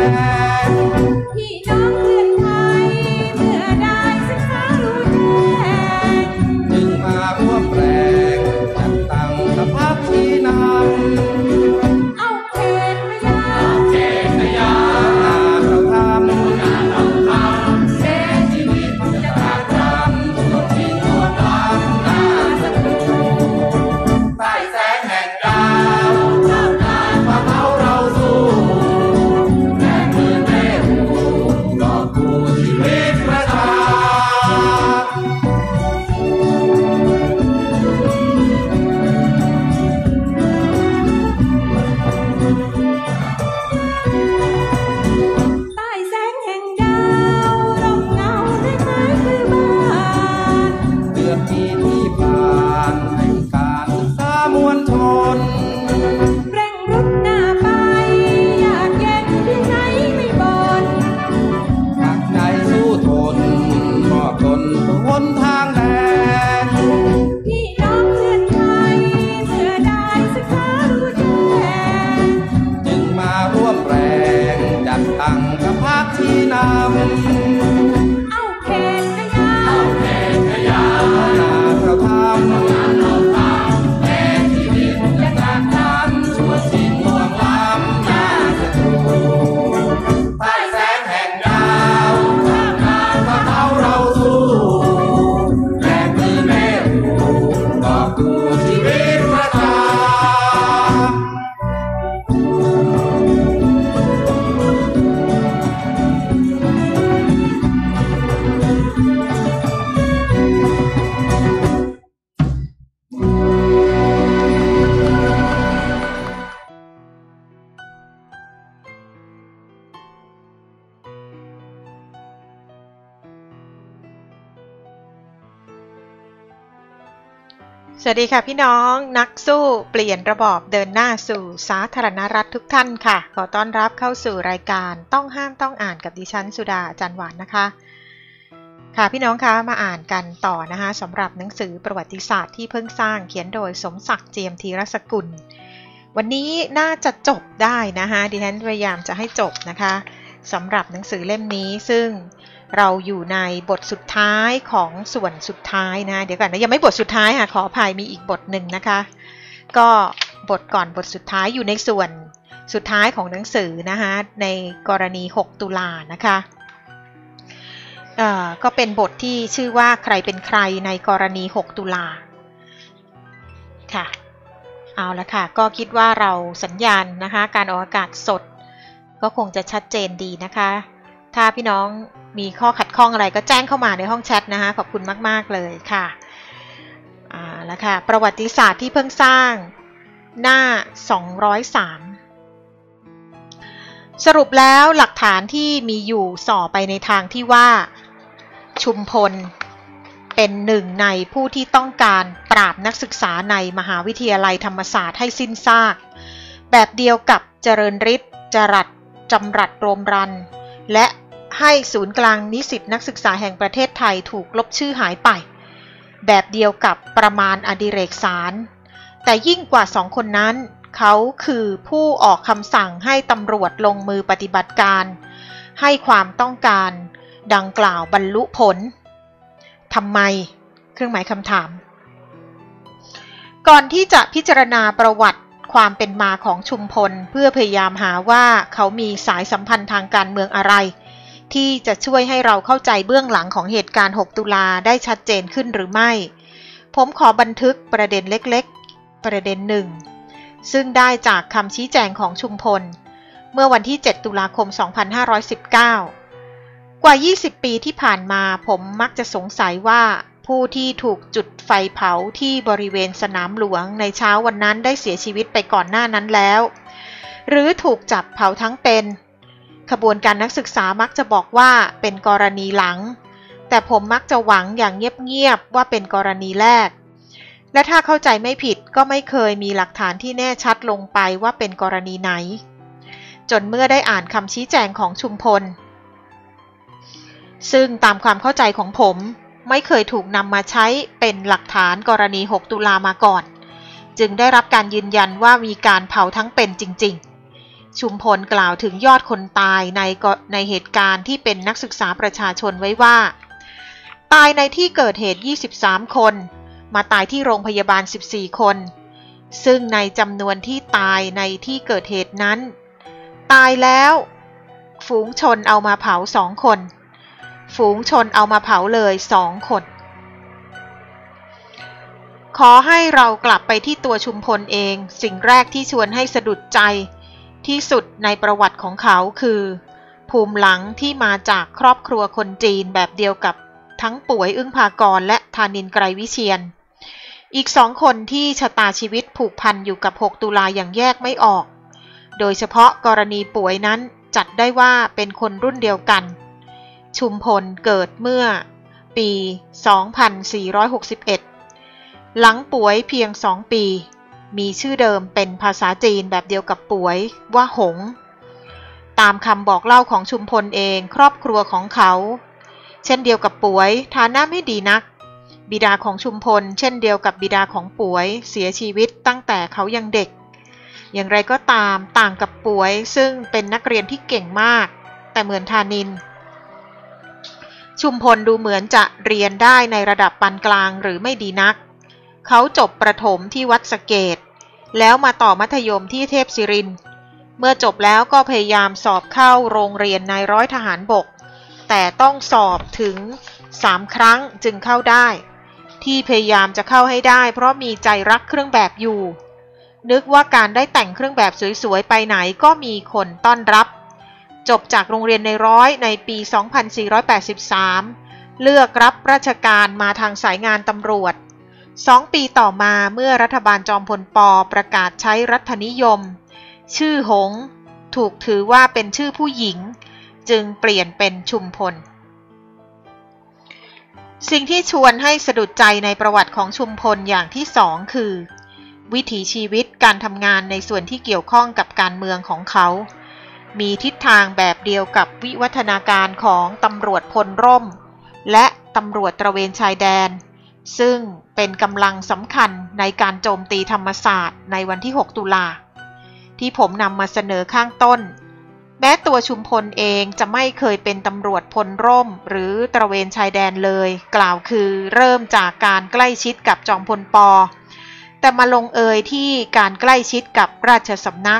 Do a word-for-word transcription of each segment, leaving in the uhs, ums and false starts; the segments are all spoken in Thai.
งพี่น้องเพื่อนไทยเมื่อได้ศึกษารู้แจ้งจึงมาร่วมแรงจัดตั้งสภาที่นำเอาเขตพยาเขตพยาเราทำงานเราทำเสียชีวิตจะขาดรำสุดที่ตัวรำหน้าศัตรูใต้แสงแห่งดาวท่ามกลางความเอาเราสู้แรงมือแม่หูกอบกู้ชีวิตประชาใต้แสงแห่งดาวร่มเงาได้ไม้คือบ้านเดือนปีที่ผ่านให้การศึกษามวลชนเร่งรุดหน้าไปอยากเย็นที่ไหนไม่บ่นหักใจสู้ทนมอบตนทุกหนทางแดนพี่น้องเพื่อนไทยเมื่อได้ศึกษารู้แจ้งจึงมาร่วมแรงจัดตั้งสภาที่นำเอาเขตพยาเอาเขตพยาเราทำงานเราทำแม้ชีวิตจะขาดรำชั่วสิ้นห่วงล้ำหน้าศัตรูใต้แสงแห่งดาวท่ามกลางความเอาเราสู้แรงมือแม่หูกอบกู้ชีวิตประชาสวัสดีค่ะพี่น้องนักสู้เปลี่ยนระบอบเดินหน้าสู่สาธารณรัฐทุกท่านค่ะขอต้อนรับเข้าสู่รายการต้องห้ามต้องอ่านกับดิฉันสุดาจันหวานนะคะค่ะพี่น้องคะมาอ่านกันต่อนะคะสำหรับหนังสือประวัติศาสตร์ที่เพิ่งสร้างเขียนโดยสมศักดิ์เจียมธีรสกุลวันนี้น่าจะจบได้นะคะดิฉันพยายามจะให้จบนะคะสำหรับหนังสือเล่มนี้ซึ่งเราอยู่ในบทสุดท้ายของส่วนสุดท้ายนะเดี๋ยวก่อนนะยังไม่บทสุดท้ายค่ะขออภัยมีอีกบทหนึ่งนะคะก็บทก่อนบทสุดท้ายอยู่ในส่วนสุดท้ายของหนังสือนะคะในกรณีหกตุลานะคะเอ่อก็เป็นบทที่ชื่อว่าใครเป็นใครในกรณีหกตุลาค่ะเอาละค่ะก็คิดว่าเราสัญญาณนะคะการออกอากาศสดก็คงจะชัดเจนดีนะคะถ้าพี่น้องมีข้อขัดข้องอะไรก็แจ้งเข้ามาในห้องแชทนะคะขอบคุณมากๆเลยค่ะอ่าแล้วค่ะประวัติศาสตร์ที่เพิ่งสร้างหน้าสองร้อยสามสรุปแล้วหลักฐานที่มีอยู่ส่อไปในทางที่ว่าชุมพลเป็นหนึ่งในผู้ที่ต้องการปราบนักศึกษาในมหาวิทยาลัยธรรมศาสตร์ให้สิ้นซากแบบเดียวกับเจริญฤทธิ์จรัสจำรัดโรมรันและให้ศูนย์กลางนิสิตนักศึกษาแห่งประเทศไทยถูกลบชื่อหายไปแบบเดียวกับประมาณอดิเรกสารแต่ยิ่งกว่าสองคนนั้นเขาคือผู้ออกคำสั่งให้ตำรวจลงมือปฏิบัติการให้ความต้องการดังกล่าวบรรลุผลทำไมเครื่องหมายคำถามก่อนที่จะพิจารณาประวัติความเป็นมาของชุมพลเพื่อพยายามหาว่าเขามีสายสัมพันธ์ทางการเมืองอะไรที่จะช่วยให้เราเข้าใจเบื้องหลังของเหตุการณ์หกตุลาได้ชัดเจนขึ้นหรือไม่ผมขอบันทึกประเด็นเล็กๆประเด็นหนึ่งซึ่งได้จากคำชี้แจงของชุมพลเมื่อวันที่เจ็ดตุลาคมสองพันห้าร้อยสิบเก้ากว่ายี่สิบปีที่ผ่านมาผมมักจะสงสัยว่าผู้ที่ถูกจุดไฟเผาที่บริเวณสนามหลวงในเช้าวันนั้นได้เสียชีวิตไปก่อนหน้านั้นแล้วหรือถูกจับเผาทั้งเป็นขบวนการนักศึกษามักจะบอกว่าเป็นกรณีหลังแต่ผมมักจะหวังอย่างเงียบๆว่าเป็นกรณีแรกและถ้าเข้าใจไม่ผิดก็ไม่เคยมีหลักฐานที่แน่ชัดลงไปว่าเป็นกรณีไหนจนเมื่อได้อ่านคำชี้แจงของชุมพลซึ่งตามความเข้าใจของผมไม่เคยถูกนำมาใช้เป็นหลักฐานกรณีหกตุลามาก่อนจึงได้รับการยืนยันว่ามีการเผาทั้งเป็นจริงๆชุมพลกล่าวถึงยอดคนตายในในเหตุการณ์ที่เป็นนักศึกษาประชาชนไว้ว่าตายในที่เกิดเหตุยี่สิบสามคนมาตายที่โรงพยาบาลสิบสี่คนซึ่งในจำนวนที่ตายในที่เกิดเหตุนั้นตายแล้วฝูงชนเอามาเผาสองคนฝูงชนเอามาเผาเลยสองคนขอให้เรากลับไปที่ตัวชุมพลเองสิ่งแรกที่ชวนให้สะดุดใจที่สุดในประวัติของเขาคือภูมิหลังที่มาจากครอบครัวคนจีนแบบเดียวกับทั้งป่วยอึ้งภากรและธานินทร์ไกรวิเชียรอีกสองคนที่ชะตาชีวิตผูกพันอยู่กับหกตุลาอย่างแยกไม่ออกโดยเฉพาะกรณีป่วยนั้นจัดได้ว่าเป็นคนรุ่นเดียวกันชุมพลเกิดเมื่อปี สองพันสี่ร้อยหกสิบเอ็ด หลังป่วยเพียงสองปีมีชื่อเดิมเป็นภาษาจีนแบบเดียวกับป่วยว่าหงตามคำบอกเล่าของชุมพลเองครอบครัวของเขาเช่นเดียวกับป่วยฐานะไม่ดีนักบิดาของชุมพลเช่นเดียวกับบิดาของป่วยเสียชีวิตตั้งแต่เขายังเด็กอย่างไรก็ตามต่างกับป่วยซึ่งเป็นนักเรียนที่เก่งมากแต่เหมือนธานินทร์ชุมพลดูเหมือนจะเรียนได้ในระดับปานกลางหรือไม่ดีนักเขาจบประถมที่วัดสะเกษแล้วมาต่อมัธยมที่เทพศิรินทร์เมื่อจบแล้วก็พยายามสอบเข้าโรงเรียนนายร้อยทหารบกแต่ต้องสอบถึงสามครั้งจึงเข้าได้ที่พยายามจะเข้าให้ได้เพราะมีใจรักเครื่องแบบอยู่นึกว่าการได้แต่งเครื่องแบบสวยๆไปไหนก็มีคนต้อนรับจบจากโรงเรียนในร้อยในปี สองพันสี่ร้อยแปดสิบสาม เลือกรับราชการมาทางสายงานตำรวจสองปีต่อมาเมื่อรัฐบาลจอมพลป.ประกาศใช้รัฐนิยมชื่อหงถูกถือว่าเป็นชื่อผู้หญิงจึงเปลี่ยนเป็นชุมพลสิ่งที่ชวนให้สะดุดใจในประวัติของชุมพลอย่างที่สองคือวิถีชีวิตการทำงานในส่วนที่เกี่ยวข้องกับการเมืองของเขามีทิศทางแบบเดียวกับวิวัฒนาการของตำรวจพลร่มและตำรวจตระเวนชายแดนซึ่งเป็นกำลังสำคัญในการโจมตีธรรมศาสตร์ในวันที่หกตุลาที่ผมนำมาเสนอข้างต้นแม้ตัวชุมพลเองจะไม่เคยเป็นตำรวจพลร่มหรือตระเวนชายแดนเลยกล่าวคือเริ่มจากการใกล้ชิดกับจอมพลป.แต่มาลงเอยที่การใกล้ชิดกับราชสำนัก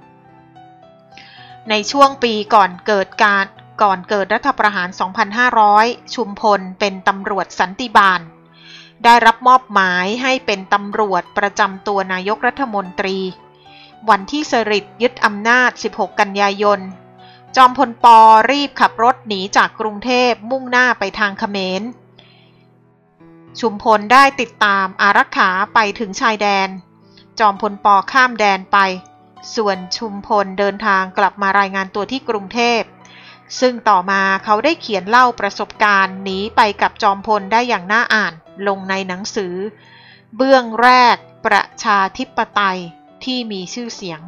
ในช่วงปีก่อนเกิดการก่อนเกิดรัฐประหาร สองพันห้าร้อย ชุมพลเป็นตำรวจสันติบาลได้รับมอบหมายให้เป็นตำรวจประจำตัวนายกรัฐมนตรีวันที่สฤษดิ์ยึดอำนาจสิบหกกันยายนจอมพลป.รีบขับรถหนีจากกรุงเทพมุ่งหน้าไปทางเขมรชุมพลได้ติดตามอารักขาไปถึงชายแดนจอมพลป.ข้ามแดนไปส่วนชุมพลเดินทางกลับมารายงานตัวที่กรุงเทพซึ่งต่อมาเขาได้เขียนเล่าประสบการณ์หนีไปกับจอมพลได้อย่างน่าอ่านลงในหนังสือเบื้องแรกประชาธิปไตยที่มีชื่อเสียง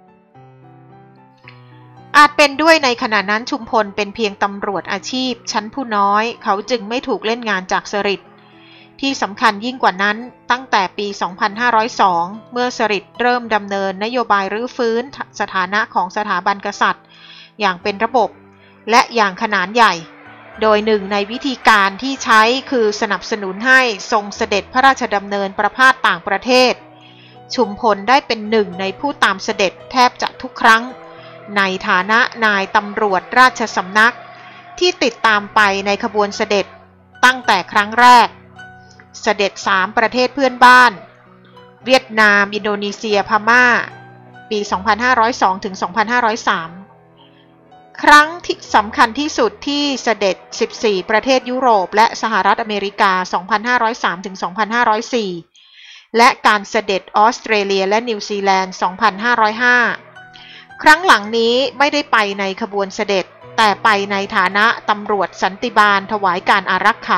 อาจเป็นด้วยในขณะนั้นชุมพลเป็นเพียงตำรวจอาชีพชั้นผู้น้อยเขาจึงไม่ถูกเล่นงานจากสฤษดิ์ที่สำคัญยิ่งกว่านั้นตั้งแต่ปี สองพันห้าร้อยสอง เมื่อสฤษดิ์เริ่มดำเนินนโยบายรื้อฟื้นสถานะของสถาบันกษัตริย์อย่างเป็นระบบและอย่างขนาดใหญ่โดยหนึ่งในวิธีการที่ใช้คือสนับสนุนให้ทรงเสด็จพระราชดำเนินประพาสต่างประเทศชุมพลได้เป็นหนึ่งในผู้ตามเสด็จแทบจะทุกครั้งในฐานะนายตำรวจราชสำนักที่ติดตามไปในขบวนเสด็จตั้งแต่ครั้งแรกเสด็จสามประเทศเพื่อนบ้านเวียดนามอินโดนีเซียพม่าปี สองพันห้าร้อยสอง ถึง สองพันห้าร้อยสาม ครั้งที่สำคัญที่สุดที่เสด็จสิบสี่ประเทศยุโรปและสหรัฐอเมริกา สองพันห้าร้อยสาม ถึง สองพันห้าร้อยสี่ และการเสด็จออสเตรเลียและนิวซีแลนด์ สองพันห้าร้อยห้า ครั้งหลังนี้ไม่ได้ไปในขบวนเสด็จแต่ไปในฐานะตำรวจสันติบาลถวายการอารักขา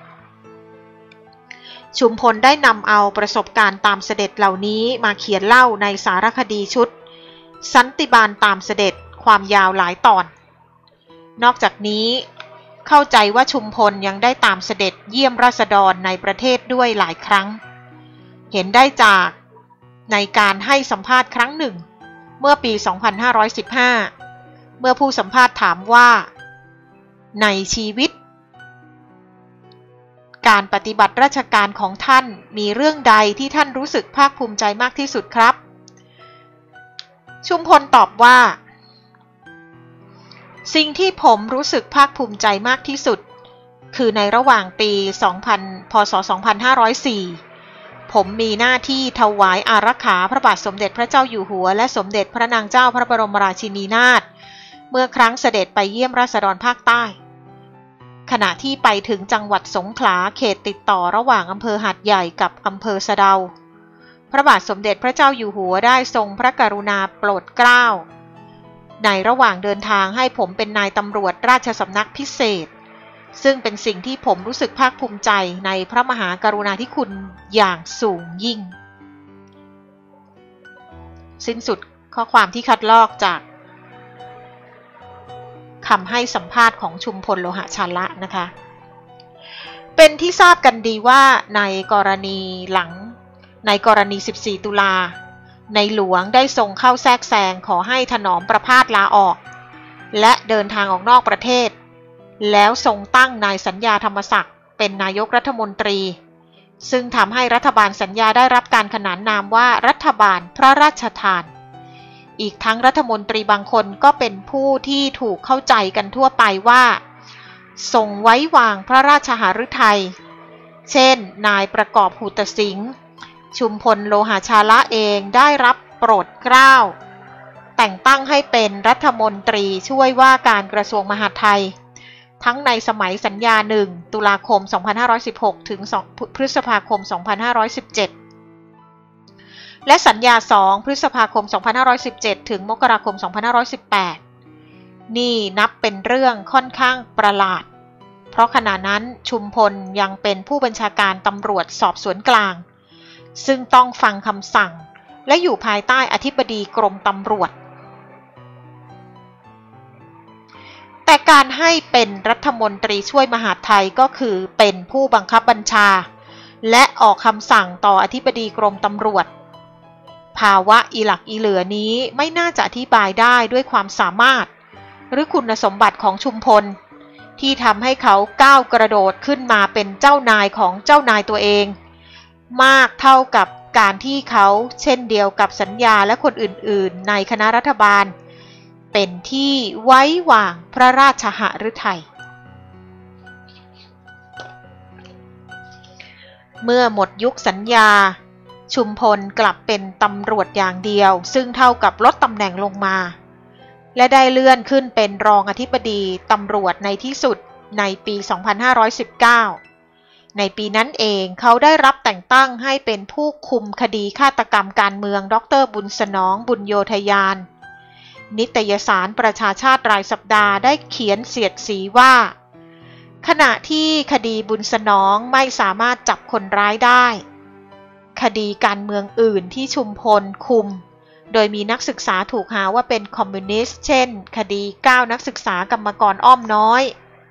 ชุมพลได้นำเอาประสบการณ์ตามเสด็จเหล่านี้มาเขียนเล่าในสารคดีชุดสันติบาลตามเสด็จความยาวหลายตอนนอกจากนี้เข้าใจว่าชุมพลยังได้ตามเสด็จเยี่ยมราษฎรในประเทศด้วยหลายครั้งเห็นได้จากในการให้สัมภาษณ์ครั้งหนึ่งเมื่อปี สองพันห้าร้อยสิบห้า เมื่อผู้สัมภาษณ์ถามว่าในชีวิตการปฏิบัติราชการของท่านมีเรื่องใดที่ท่านรู้สึกภาคภูมิใจมากที่สุดครับชุมพลตอบว่าสิ่งที่ผมรู้สึกภาคภูมิใจมากที่สุดคือในระหว่างปี สองพัน พ.ศ. สองพันห้าร้อยสี่ ผมมีหน้าที่ถวายอารักขาพระบาทสมเด็จพระเจ้าอยู่หัวและสมเด็จพระนางเจ้าพระบรมราชินีนาถเมื่อครั้งเสด็จไปเยี่ยมราษฎรภาคใต้ขณะที่ไปถึงจังหวัดสงขลาเขตติดต่อระหว่างอำเภอหาดใหญ่กับอำเภอสะเดาพระบาทสมเด็จพระเจ้าอยู่หัวได้ทรงพระกรุณาโปรดเกล้าในระหว่างเดินทางให้ผมเป็นนายตำรวจราชสำนักพิเศษซึ่งเป็นสิ่งที่ผมรู้สึกภาคภูมิใจในพระมหากรุณาธิคุณอย่างสูงยิ่งสิ้นสุดข้อความที่คัดลอกจากคำให้สัมภาษณ์ของชุมพลโลหะชาละนะคะเป็นที่ทราบกันดีว่าในกรณีหลังในกรณี สิบสี่ ตุลาในหลวงได้ทรงเข้าแทรกแซงขอให้ถนอมประพาสลาออกและเดินทางออกนอกประเทศแล้วทรงตั้งนายสัญญาธรรมศักดิ์เป็นนายกรัฐมนตรีซึ่งทำให้รัฐบาลสัญญาได้รับการขนานนามว่ารัฐบาลพระราชทานอีกทั้งรัฐมนตรีบางคนก็เป็นผู้ที่ถูกเข้าใจกันทั่วไปว่าทรงไว้วางพระราชหฤทัยเช่นนายประกอบหูตสิงห์ชุมพลโลหะชาละเองได้รับโปรดเกล้าแต่งตั้งให้เป็นรัฐมนตรีช่วยว่าการกระทรวงมหาดไทยทั้งในสมัยสัญญาหนึ่งตุลาคมสองพันห้าร้อยสิบหกถึงพฤษภาคมสองพันห้าร้อยสิบเจ็ดและสัญญาสองพฤษภาคมสองพันห้าร้อยสิบเจ็ดถึงมกราคมสองพันห้าร้อยสิบแปดนี่นับเป็นเรื่องค่อนข้างประหลาดเพราะขณะนั้นชุมพลยังเป็นผู้บัญชาการตำรวจสอบสวนกลางซึ่งต้องฟังคำสั่งและอยู่ภายใต้อธิบดีกรมตำรวจแต่การให้เป็นรัฐมนตรีช่วยมหาดไทยก็คือเป็นผู้บังคับบัญชาและออกคำสั่งต่ออธิบดีกรมตำรวจภาวะอีหลักอีเหลือนี้ไม่น่าจะอธิบายได้ด้วยความสามารถหรือคุณสมบัติของชุมพลที่ทำให้เขาก้าวกระโดดขึ้นมาเป็นเจ้านายของเจ้านายตัวเองมากเท่ากับการที่เขาเช่นเดียวกับสัญญาและคนอื่นๆในคณะรัฐบาลเป็นที่ไว้วางพระราชหฤทัยเมื่อหมดยุคสัญญาชุมพลกลับเป็นตำรวจอย่างเดียวซึ่งเท่ากับลดตำแหน่งลงมาและได้เลื่อนขึ้นเป็นรองอธิบดีตำรวจในที่สุดในปี สองพันห้าร้อยสิบเก้า ในปีนั้นเองเขาได้รับแต่งตั้งให้เป็นผู้คุมคดีฆาตกรรมการเมืองดร.บุญสนองบุญโยธยานนิตยสารประชาชาติรายสัปดาห์ได้เขียนเสียดสีว่าขณะที่คดีบุญสนองไม่สามารถจับคนร้ายได้คดีการเมืองอื่นที่ชุมพลคุมโดยมีนักศึกษาถูกหาว่าเป็นคอมมิวนิสต์เช่นคดีเก้านักศึกษากรรมกรอ้อมน้อย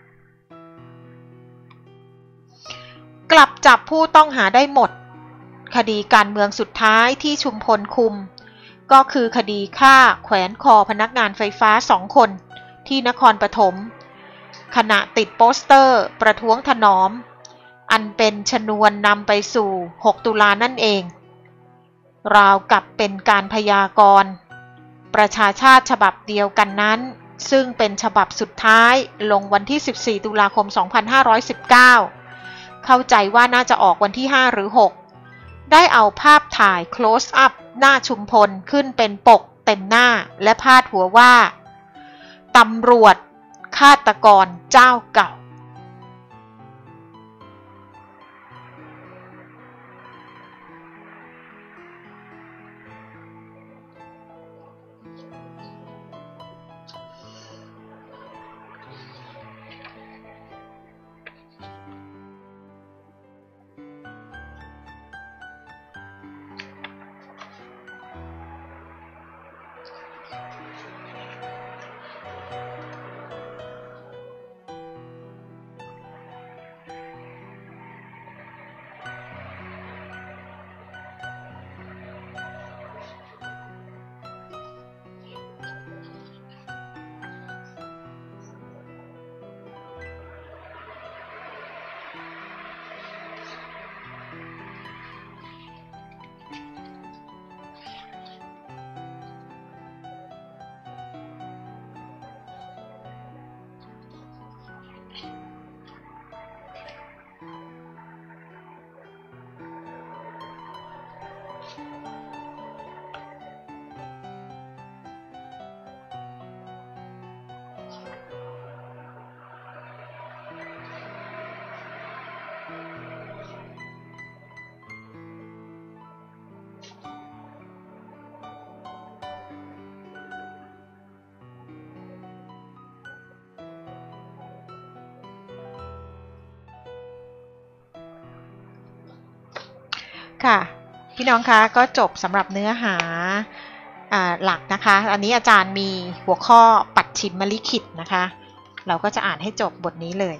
กลับจับผู้ต้องหาได้หมดคดีการเมืองสุดท้ายที่ชุมพลคุมก็คือคดีฆ่าแขวนคอพนักงานไฟฟ้าสองคนที่นครปฐมขณะติดโปสเตอร์ประท้วงถนอมอันเป็นชนวนนำไปสู่หกตุลานั่นเองราวกับเป็นการพยากรณ์ประชาชาติฉบับเดียวกันนั้นซึ่งเป็นฉบับสุดท้ายลงวันที่สิบสี่ตุลาคมสองพันห้าร้อยสิบเก้าเข้าใจว่าน่าจะออกวันที่ห้าหรือหกได้เอาภาพถ่าย close up หน้าชุมพลขึ้นเป็นปกเต็มหน้าและพาดหัวว่าตำรวจฆาตกรเจ้าเก่าค่ะพี่น้องคะก็จบสำหรับเนื้อหาหลักนะคะอันนี้อาจารย์มีหัวข้อปัจฉิมลิขิตนะคะเราก็จะอ่านให้จบบทนี้เลย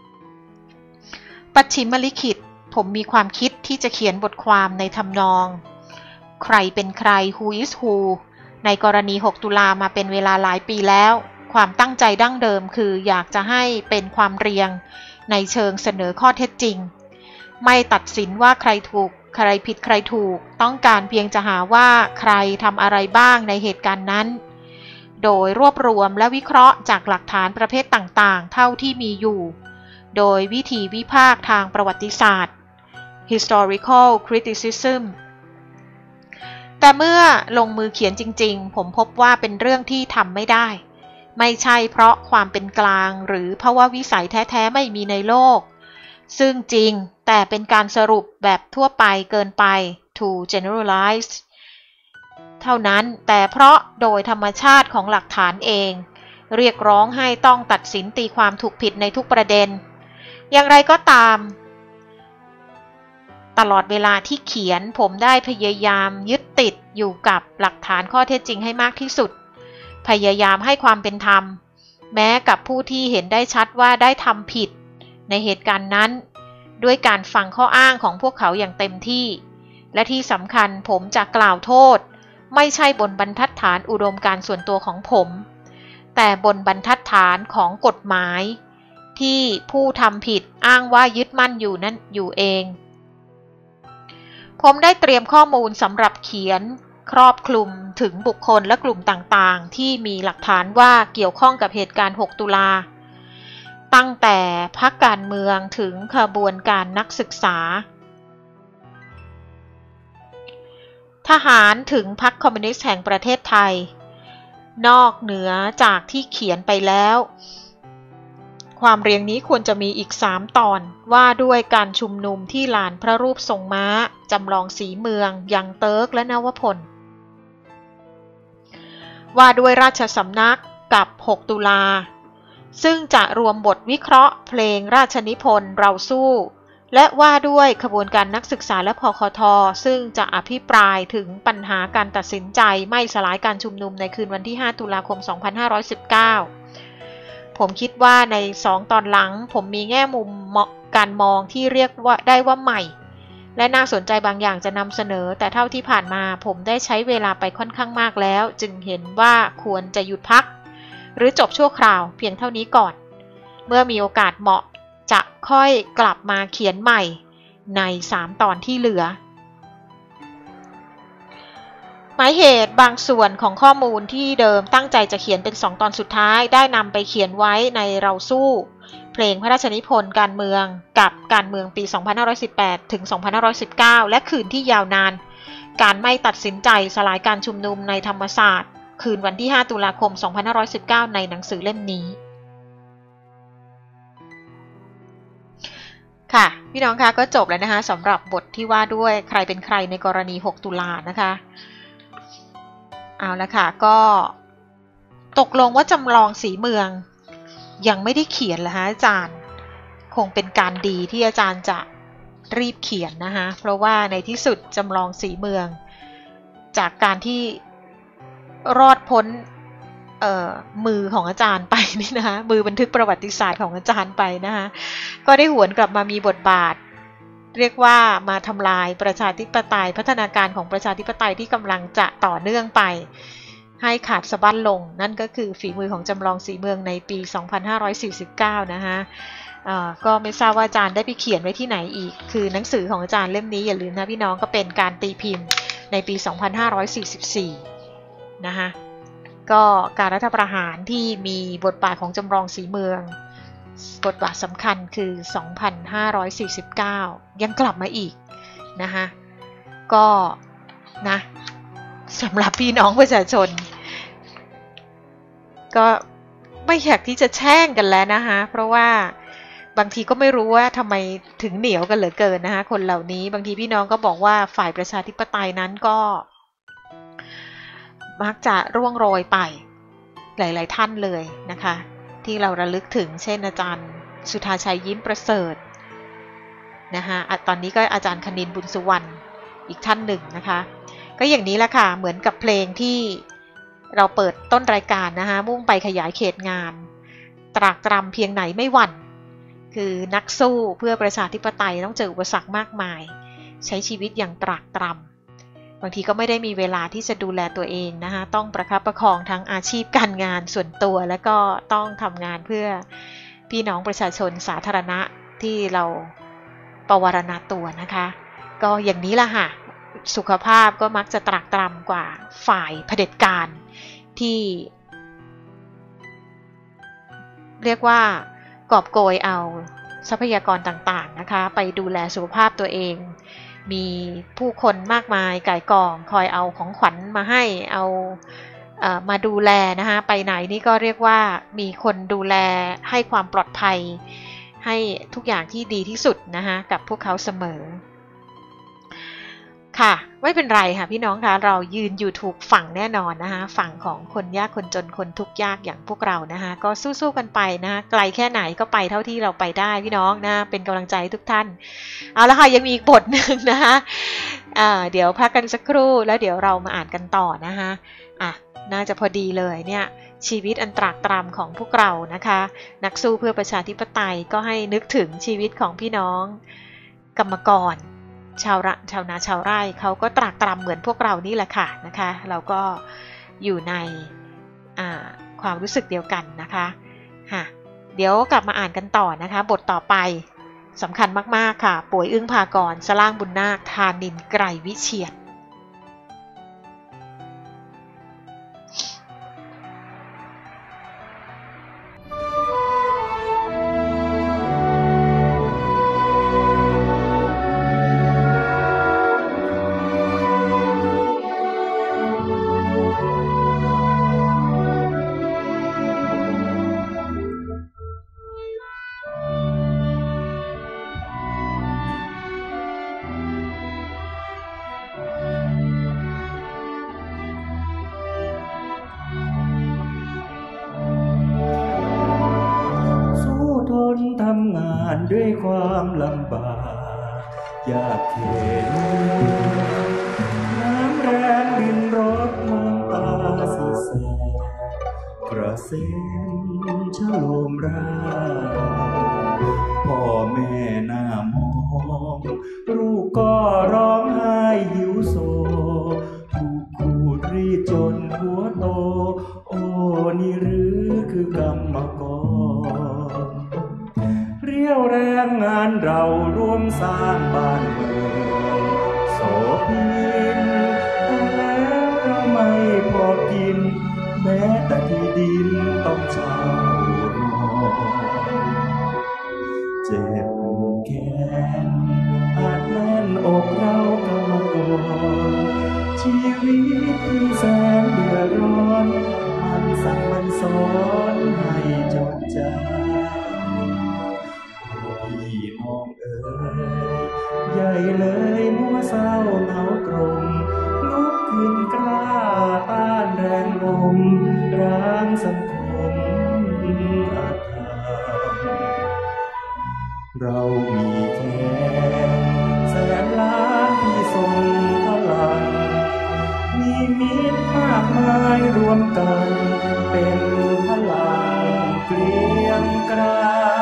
ปัจฉิมลิขิตผมมีความคิดที่จะเขียนบทความในทำนองใครเป็นใคร who is who ในกรณีหกตุลามาเป็นเวลาหลายปีแล้วความตั้งใจดั้งเดิมคืออยากจะให้เป็นความเรียงในเชิงเสนอข้อเท็จจริงไม่ตัดสินว่าใครถูกใครผิดใครถูกต้องการเพียงจะหาว่าใครทำอะไรบ้างในเหตุการณ์นั้นโดยรวบรวมและวิเคราะห์จากหลักฐานประเภทต่างๆเท่าที่มีอยู่โดยวิธีวิพากษ์ทางประวัติศาสตร์ historical criticism แต่เมื่อลงมือเขียนจริงๆผมพบว่าเป็นเรื่องที่ทำไม่ได้ไม่ใช่เพราะความเป็นกลางหรือเพราะว่าวิสัยแท้ๆไม่มีในโลกซึ่งจริงแต่เป็นการสรุปแบบทั่วไปเกินไป to generalize เท่านั้นแต่เพราะโดยธรรมชาติของหลักฐานเองเรียกร้องให้ต้องตัดสินตีความถูกผิดในทุกประเด็นอย่างไรก็ตามตลอดเวลาที่เขียนผมได้พยายามยึดติดอยู่กับหลักฐานข้อเท็จจริงให้มากที่สุดพยายามให้ความเป็นธรรมแม้กับผู้ที่เห็นได้ชัดว่าได้ทำผิดในเหตุการณ์นั้นด้วยการฟังข้ออ้างของพวกเขาอย่างเต็มที่และที่สำคัญผมจะกล่าวโทษไม่ใช่บนบรรทัดฐานอุดมการณ์ส่วนตัวของผมแต่บนบรรทัดฐานของกฎหมายที่ผู้ทำผิดอ้างว่ายึดมั่นอยู่นั่นอยู่เองผมได้เตรียมข้อมูลสำหรับเขียนครอบคลุมถึงบุคคลและกลุ่มต่างๆที่มีหลักฐานว่าเกี่ยวข้องกับเหตุการณ์หกตุลาตั้งแต่พรรคการเมืองถึงขบวนการนักศึกษาทหารถึงพรรคคอมมิวนิสต์แห่งประเทศไทยนอกเหนือจากที่เขียนไปแล้วความเรียงนี้ควรจะมีอีกสามตอนว่าด้วยการชุมนุมที่ลานพระรูปทรงม้าจำลองสีเมืองยังเติร์กและนวพลว่าด้วยราชสำนักกับหกตุลาซึ่งจะรวมบทวิเคราะห์เพลงราชนิพนธ์เราสู้และว่าด้วยขบวนการนักศึกษาและพคท.ซึ่งจะอภิปรายถึงปัญหาการตัดสินใจไม่สลายการชุมนุมในคืนวันที่ห้าตุลาคมสองพันห้าร้อยสิบเก้าผมคิดว่าในสองตอนหลังผมมีแง่มุมการมองที่เรียกว่าได้ว่าใหม่และน่าสนใจบางอย่างจะนำเสนอแต่เท่าที่ผ่านมาผมได้ใช้เวลาไปค่อนข้างมากแล้วจึงเห็นว่าควรจะหยุดพักหรือจบชั่วคราวเพียงเท่านี้ก่อนเมื่อมีโอกาสเหมาะจะค่อยกลับมาเขียนใหม่ในสามตอนที่เหลือหมายเหตุบางส่วนของข้อมูลที่เดิมตั้งใจจะเขียนเป็นสองตอนสุดท้ายได้นำไปเขียนไว้ในเราสู้เพลงพระราชนิพนธ์การเมืองกับการเมืองปีสองพันห้าร้อยสิบแปดถึงสองพันห้าร้อยสิบเก้าและคืนที่ยาวนานการไม่ตัดสินใจสลายการชุมนุมในธรรมศาสตร์คืนวันที่ห้าตุลาคมสองพันห้าร้อยสิบเก้าในหนังสือเล่มนี้ค่ะพี่น้องคะก็จบแล้วนะคะสำหรับบทที่ว่าด้วยใครเป็นใครในกรณีหกตุลานะคะเอาละค่ะก็ตกลงว่าจำลองสีเมืองยังไม่ได้เขียนเหรอคะอาจารย์คงเป็นการดีที่อาจารย์จะรีบเขียนนะคะเพราะว่าในที่สุดจำลองสีเมืองจากการที่รอดพ้นเอ่อมือของอาจารย์ไปนี่นะคะมือบันทึกประวัติศาสตร์ของอาจารย์ไปนะคะก็ได้หวนกลับมามีบทบาทเรียกว่ามาทำลายประชาธิปไตยพัฒนาการของประชาธิปไตยที่กำลังจะต่อเนื่องไปให้ขาดสะบั้นลงนั่นก็คือฝีมือของจำลองสีเมืองในปีสองพันห้าร้อยสี่สิบเก้านะคะก็ไม่ทราบว่าอาจารย์ได้ไปเขียนไว้ที่ไหนอีกคือหนังสือของอาจารย์เล่มนี้อย่าลืมนะพี่น้องก็เป็นการตีพิมพ์ในปีสองพันห้าร้อยสี่สิบสี่นะคะก็การรัฐประหารที่มีบทบาทของจำลองสีเมืองบทบาทสำคัญคือสองพันห้าร้อยสี่สิบเก้ายังกลับมาอีกนะคะก็นะสำหรับพี่น้องประชาชนก็ไม่อยากที่จะแช่งกันแล้วนะคะเพราะว่าบางทีก็ไม่รู้ว่าทำไมถึงเหนียวกันเหลือเกินนะคะคนเหล่านี้บางทีพี่น้องก็บอกว่าฝ่ายประชาธิปไตยนั้นก็มักจะร่วงโรยไปหลายๆท่านเลยนะคะที่เราระลึกถึงเช่นอาจารย์สุธาชัยยิ้มประเสริฐนะคะตอนนี้ก็อาจารย์คณินบุญสุวรรณอีกท่านหนึ่งนะคะก็อย่างนี้แหละค่ะเหมือนกับเพลงที่เราเปิดต้นรายการนะคะมุ่งไปขยายเขตงานตรากตรำเพียงไหนไม่หวั่นคือนักสู้เพื่อประชาธิปไตยต้องเจออุปสรรคมากมายใช้ชีวิตอย่างตรากตรำบางทีก็ไม่ได้มีเวลาที่จะดูแลตัวเองนะคะต้องประคับประคองทั้งอาชีพการงานส่วนตัวแล้วก็ต้องทำงานเพื่อพี่น้องประชาชนสาธารณะที่เราปวารณาตัวนะคะก็อย่างนี้ล่ะค่ะสุขภาพก็มักจะตรากตรำกว่าฝ่ายเผด็จการที่เรียกว่ากอบโกยเอาทรัพยากรต่างๆนะคะไปดูแลสุขภาพตัวเองมีผู้คนมากมายก่ายกองคอยเอาของขวัญมาให้เอาเอ่อมาดูแลนะคะไปไหนนี่ก็เรียกว่ามีคนดูแลให้ความปลอดภัยให้ทุกอย่างที่ดีที่สุดนะคะกับพวกเขาเสมอค่ะไม่เป็นไรค่ะพี่น้องคะเรายืนอยู่ถูกฝั่งแน่นอนนะคะฝั่งของคนยากคนจนคนทุกข์ยากอย่างพวกเรานะคะก็สู้ๆกันไปนะไกลแค่ไหนก็ไปเท่าที่เราไปได้พี่น้องนะเป็นกำลังใจทุกท่านเอาละค่ะยังมีอีกบทหนึ่งนะคะอ่าเดี๋ยวพักกันสักครู่แล้วเดี๋ยวเรามาอ่านกันต่อนะคะอ่ะน่าจะพอดีเลยเนี่ยชีวิตอันตรากตรำของพวกเรานะคะนักสู้เพื่อประชาธิปไตยก็ให้นึกถึงชีวิตของพี่น้องกรรมกรชาวระชาวนาชาวไร่เขาก็ตรากตรำเหมือนพวกเรานี่แหละค่ะนะคะเราก็อยู่ในความรู้สึกเดียวกันนะคะค่ะเดี๋ยวกลับมาอ่านกันต่อนะคะบทต่อไปสำคัญมากๆค่ะป่วยอึ้งภากรสล่างบุญนาคธานินไกรวิเชียรทำงานด้วยความลำบากยากเข็นน้ำแรงดินรดมองตาศีรษะกระเซ็นชโลมราพ่อแม่หน้ามองลูกก็ร้องไห้หิวโซถูกขูดรีดจนหัวโตโอ้นี่หรือคือกรรมกรเรี่ยวแรงงานเราร่วมสร้างบ้านเมืองโสภินแต่แล้วเราไม่พอกินแม้แต่ที่ดินต้องเช่านอนเจ็บแค้นอาจแน่นอกเรากรรมกรชีวิตที่แสนเดือดร้อนมันสั่งมันสอนให้จดจำพี่น้องเอ๋ยใหญ่เลยมัวเศร้าเหงากรมลุกขึ้นกล้าต้านแรงลมร้างสังคมอาธรรมเรามีแค่แสนล้านที่ทรงพลังมีมิตรมากมายรวมกันเป็นพลังเกรียงไกร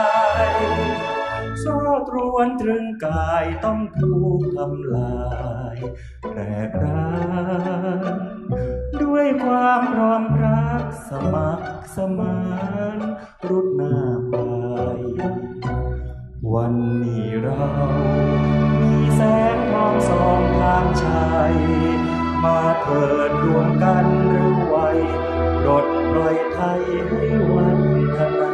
โซ่ตรวนตรึงกายต้องถูกทำลายแตกร้านด้วยความพร้อมรักสมัครสมานรุดหน้าไปวันนี้เรามีแสงทองสองทางชัยมาเถิดรวมกันหรือไว้ปลดปล่อยไทยให้วันธนา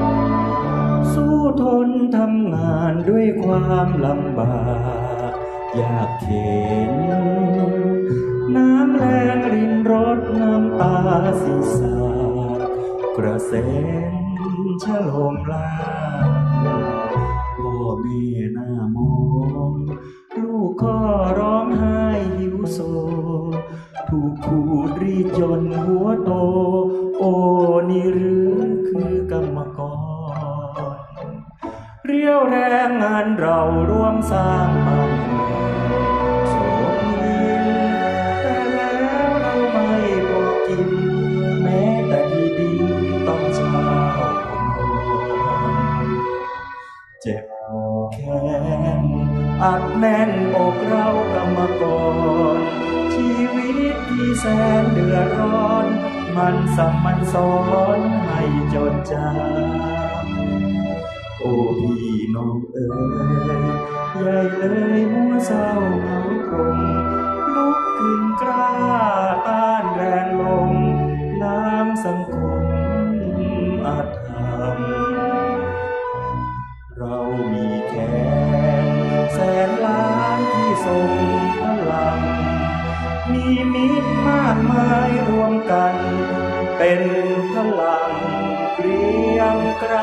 ทนทำงานด้วยความลำบากอยากเห็นน้ำแรงรินรดน้ำตาสีสาดกระเซ็นฉลมลาพ่อแม่หน้ามองลูกก็ร้องไห้หิวโซถูกขูดรีดจนหัวโตโอ้นี่หรือคือกรรมกรเรียวแรงงานเราร่วมสร้างบ้านโสมยินแต่แล้วเราไม่พอกินแม้แต่ดีๆต้องเช้าเจ็บแค้นอัดแน่นอกเรากรรมกรชีวิตที่แสนเดือดร้อนมันสับมันซ้อนให้จดจำโอ้พี่น้องเอ๋ยใหญ่เลยมัวเศร้าเหงาตรงลุกขึ้นกล้าต้านแรงลมน้ำสังคมอาจทำเรามีแค่แสนล้านที่ทรงพลังมีมิตรมากมายรวมกันเป็นพลังเกรียงไกร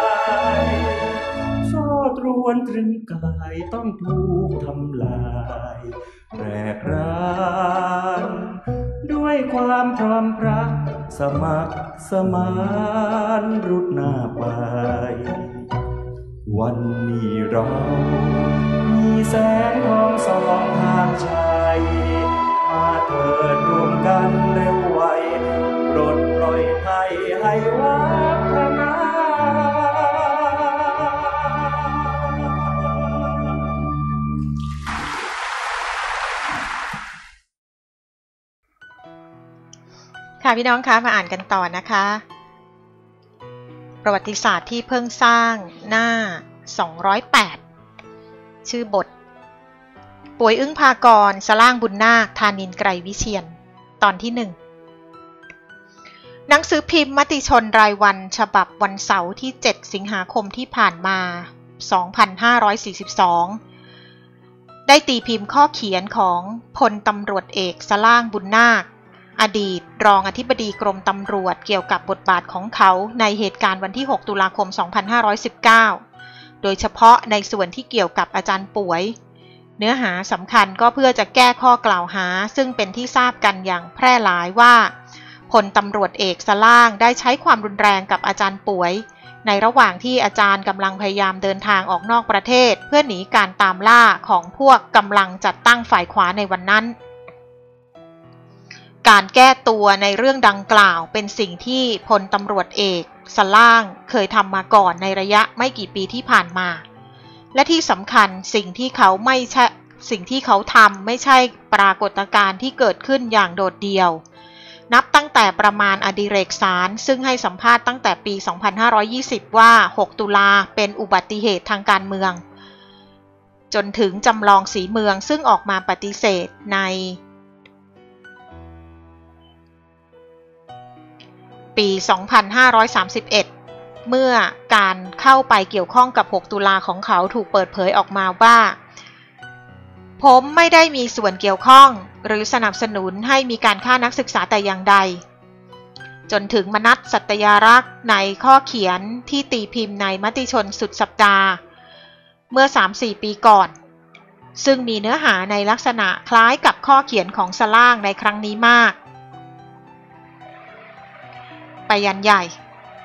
โซ่ตรวนตรึงกายต้องถูกทำลายแรกรานด้วยความพร้อมพรักสมัครสมานรุดหน้าไปวันนี้เรามีแสงทองสองทางชัยมาเถิดรวมกันเร็วไวปลดปล่อยไทยให้วัฒนาค่ะพี่น้องคะมาอ่านกันต่อนะคะประวัติศาสตร์ที่เพิ่งสร้างหน้าสองร้อยแปดชื่อบทป่วยอึ้งภากรสล่างบุญนาคธานินทร์ไกรวิเชียรตอนที่หนึ่งหนังสือพิมพ์มติชนรายวันฉบับวันเสาร์ที่เจ็ดสิงหาคมที่ผ่านมาสองพันห้าร้อยสี่สิบสองได้ตีพิมพ์ข้อเขียนของพลตำรวจเอกสล่างบุญนาคอดีตรองอธิบดีกรมตำรวจเกี่ยวกับบทบาทของเขาในเหตุการณ์วันที่หกตุลาคมสองพันห้าร้อยสิบเก้าโดยเฉพาะในส่วนที่เกี่ยวกับอาจารย์ป่วยเนื้อหาสำคัญก็เพื่อจะแก้ข้อกล่าวหาซึ่งเป็นที่ทราบกันอย่างแพร่หลายว่าพลตำรวจเอกสล่างได้ใช้ความรุนแรงกับอาจารย์ป่วยในระหว่างที่อาจารย์กำลังพยายามเดินทางออกนอกประเทศเพื่อหนีการตามล่าของพวกกำลังจัดตั้งฝ่ายขวาในวันนั้นการแก้ตัวในเรื่องดังกล่าวเป็นสิ่งที่พลตำรวจเอกสล่างเคยทำมาก่อนในระยะไม่กี่ปีที่ผ่านมาและที่สำคัญสิ่งที่เขาไม่ใช่สิ่งที่เขาทำไม่ใช่ปรากฏการณ์ที่เกิดขึ้นอย่างโดดเดี่ยวนับตั้งแต่ประมาณอดิเรกสารซึ่งให้สัมภาษณ์ตั้งแต่ปีสองพันห้าร้อยยี่สิบว่าหกตุลาเป็นอุบัติเหตุทางการเมืองจนถึงจำลองสีเมืองซึ่งออกมาปฏิเสธในปีสองพันห้าร้อยสามสิบเอ็ดเมื่อการเข้าไปเกี่ยวข้องกับหกตุลาของเขาถูกเปิดเผยออกมาว่าผมไม่ได้มีส่วนเกี่ยวข้องหรือสนับสนุนให้มีการฆ่านักศึกษาแต่อย่างใดจนถึงมนัสสัตยารักษ์ในข้อเขียนที่ตีพิมพ์ในมติชนสุดสัปดาห์เมื่อ สามสี่ ปีก่อนซึ่งมีเนื้อหาในลักษณะคล้ายกับข้อเขียนของสล่างในครั้งนี้มากไปยันใหญ่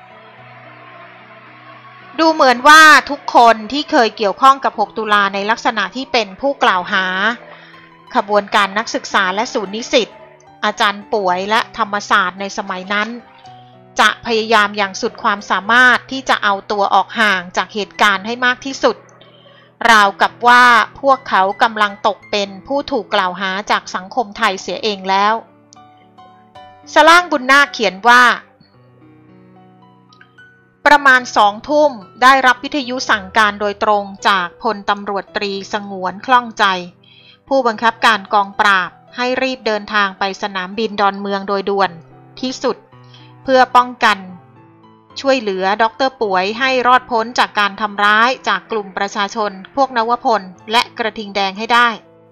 ดูเหมือนว่าทุกคนที่เคยเกี่ยวข้องกับหกตุลาในลักษณะที่เป็นผู้กล่าวหาขบวนการนักศึกษาและศูนย์นิสิตอาจารย์ป่วยและธรรมศาสตร์ในสมัยนั้นจะพยายามอย่างสุดความสามารถที่จะเอาตัวออกห่างจากเหตุการณ์ให้มากที่สุดราวกับว่าพวกเขากำลังตกเป็นผู้ถูกกล่าวหาจากสังคมไทยเสียเองแล้วสล่างบุญนาคเขียนว่าประมาณสองทุ่มได้รับวิทยุสั่งการโดยตรงจากพลตำรวจตรีสงวนคล่องใจผู้บังคับการกองปราบให้รีบเดินทางไปสนามบินดอนเมืองโดยด่วนที่สุดเพื่อป้องกันช่วยเหลือดร.ป่วยให้รอดพ้นจากการทำร้ายจากกลุ่มประชาชนพวกนวพลและกระทิงแดงให้ได้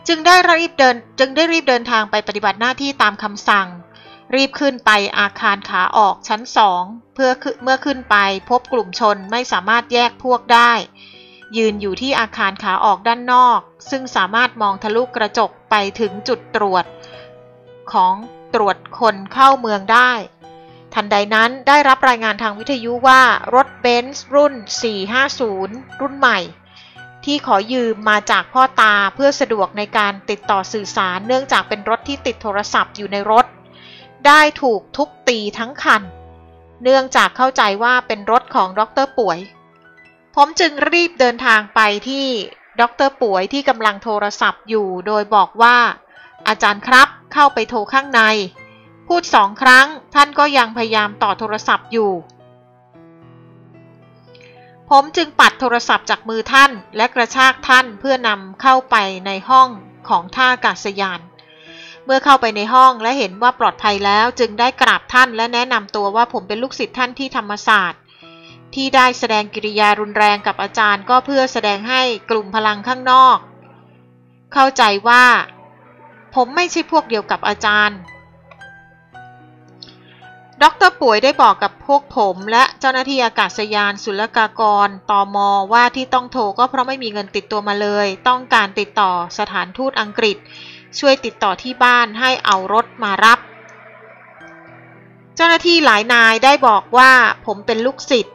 จึงได้รีบเดินจึงได้รีบเดินทางไปปฏิบัติหน้าที่ตามคำสั่งรีบขึ้นไปอาคารขาออกชั้นสองเพื่อเมื่อขึ้นไปพบกลุ่มชนไม่สามารถแยกพวกได้ยืนอยู่ที่อาคารขาออกด้านนอกซึ่งสามารถมองทะลุกระจกไปถึงจุดตรวจของตรวจคนเข้าเมืองได้ทันใดนั้นได้รับรายงานทางวิทยุว่ารถเบนซ์รุ่นสี่ห้าศูนย์รุ่นใหม่ที่ขอยืมมาจากพ่อตาเพื่อสะดวกในการติดต่อสื่อสารเนื่องจากเป็นรถที่ติดโทรศัพท์อยู่ในรถได้ถูกทุบตีทั้งคันเนื่องจากเข้าใจว่าเป็นรถของดร.ป่วยผมจึงรีบเดินทางไปที่ดร.ป่วยที่กำลังโทรศัพท์อยู่โดยบอกว่าอาจารย์ครับเข้าไปโทรข้างในพูดสองครั้งท่านก็ยังพยายามต่อโทรศัพท์อยู่ผมจึงปัดโทรศัพท์จากมือท่านและกระชากท่านเพื่อนำเข้าไปในห้องของท่าอากาศยานเมื่อเข้าไปในห้องและเห็นว่าปลอดภัยแล้วจึงได้กราบท่านและแนะนำตัวว่าผมเป็นลูกศิษย์ท่านที่ธรรมศาสตร์ที่ได้แสดงกิริยารุนแรงกับอาจารย์ก็เพื่อแสดงให้กลุ่มพลังข้างนอกเข้าใจว่าผมไม่ใช่พวกเดียวกับอาจารย์ดร.ป่วยได้บอกกับพวกผมและเจ้าหน้าที่อากาศยานศุลกากรตม.ว่าที่ต้องโทรก็เพราะไม่มีเงินติดตัวมาเลยต้องการติดต่อสถานทูตอังกฤษช่วยติดต่อที่บ้านให้เอารถมารับเจ้าหน้าที่หลายนายได้บอกว่าผมเป็นลูกศิษย์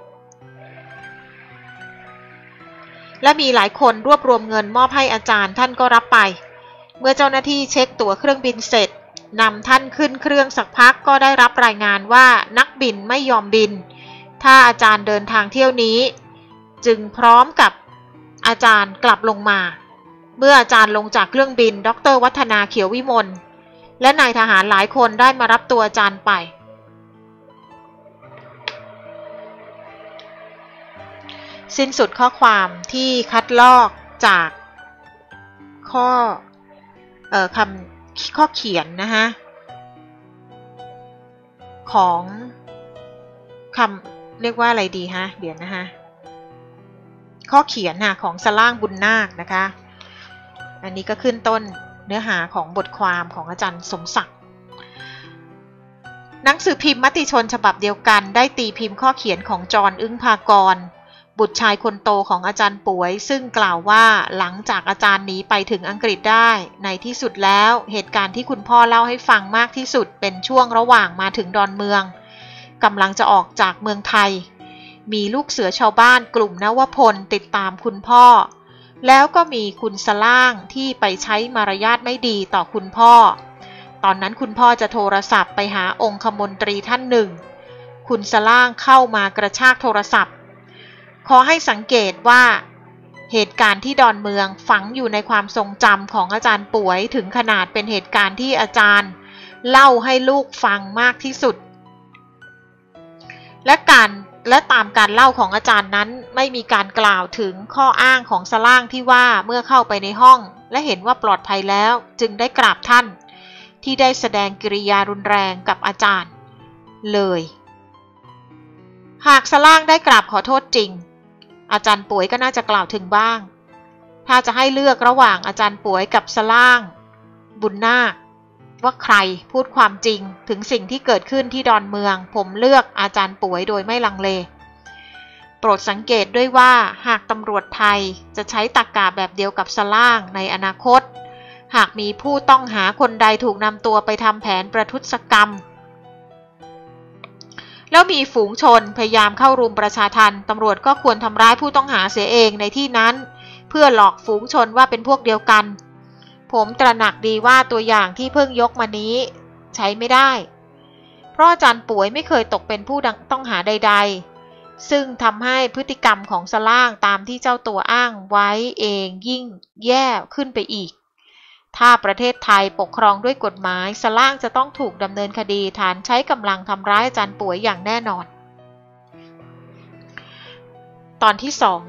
และมีหลายคนรวบรวมเงินมอบให้อาจารย์ท่านก็รับไปเมื่อเจ้าหน้าที่เช็คตั๋วเครื่องบินเสร็จนำท่านขึ้นเครื่องสักพักก็ได้รับรายงานว่านักบินไม่ยอมบินถ้าอาจารย์เดินทางเที่ยวนี้จึงพร้อมกับอาจารย์กลับลงมาเมื่ออาจารย์ลงจากเครื่องบินดร.วัฒนาเขียววิมลและนายทหารหลายคนได้มารับตัวอาจารย์ไปสิ้นสุดข้อความที่คัดลอกจากข้อเอ่อคำข้อเขียนนะคะของคำเรียกว่าอะไรดีฮะเดี๋ยวนะคะข้อเขียนค่ะของสล่างบุญนาคนะคะอันนี้ก็ขึ้นต้นเนื้อหาของบทความของอาจารย์สมศักดิ์หนังสือพิมพ์มติชนฉบับเดียวกันได้ตีพิมพ์ข้อเขียนของจรอึ้งภากรบุตรชายคนโตของอาจารย์ป่วยซึ่งกล่าวว่าหลังจากอาจารย์หนีไปถึงอังกฤษได้ในที่สุดแล้วเหตุการณ์ที่คุณพ่อเล่าให้ฟังมากที่สุดเป็นช่วงระหว่างมาถึงดอนเมืองกำลังจะออกจากเมืองไทยมีลูกเสือชาวบ้านกลุ่มนวพลติดตามคุณพ่อแล้วก็มีคุณสล่างที่ไปใช้มารยาทไม่ดีต่อคุณพ่อตอนนั้นคุณพ่อจะโทรศัพท์ไปหาองคมนตรีท่านหนึ่งคุณสล่างเข้ามากระชากโทรศัพท์ขอให้สังเกตว่าเหตุการณ์ที่ดอนเมืองฝังอยู่ในความทรงจำของอาจารย์ป่วยถึงขนาดเป็นเหตุการณ์ที่อาจารย์เล่าให้ลูกฟังมากที่สุดและการและตามการเล่าของอาจารย์นั้นไม่มีการกล่าวถึงข้ออ้างของสล่างที่ว่าเมื่อเข้าไปในห้องและเห็นว่าปลอดภัยแล้วจึงได้กราบท่านที่ได้แสดงกิริยารุนแรงกับอาจารย์เลยหากสล่างได้กราบขอโทษจริงอาจารย์ป่วยก็น่าจะกล่าวถึงบ้างถ้าจะให้เลือกระหว่างอาจารย์ป่วยกับสล่างบุญนาคว่าใครพูดความจริงถึงสิ่งที่เกิดขึ้นที่ดอนเมืองผมเลือกอาจารย์ป่วยโดยไม่ลังเลโปรดสังเกตด้วยว่าหากตำรวจไทยจะใช้ตรรกะแบบเดียวกับสล่างในอนาคตหากมีผู้ต้องหาคนใดถูกนำตัวไปทำแผนประทุษกรรมแล้วมีฝูงชนพยายามเข้ารุมประชาทัณฑ์ตำรวจก็ควรทำร้ายผู้ต้องหาเสียเองในที่นั้นเพื่อหลอกฝูงชนว่าเป็นพวกเดียวกันผมตระหนักดีว่าตัวอย่างที่เพิ่งยกมานี้ใช้ไม่ได้เพราะอาจารย์ป่วยไม่เคยตกเป็นผู้ต้องหาใดๆซึ่งทำให้พฤติกรรมของสล่างตามที่เจ้าตัวอ้างไว้เองยิ่งแย่ขึ้นไปอีกถ้าประเทศไทยปกครองด้วยกฎหมายสล่างจะต้องถูกดำเนินคดีฐานใช้กำลังทำร้ายอาจารย์ป่วยอย่างแน่นอนตอนที่สอง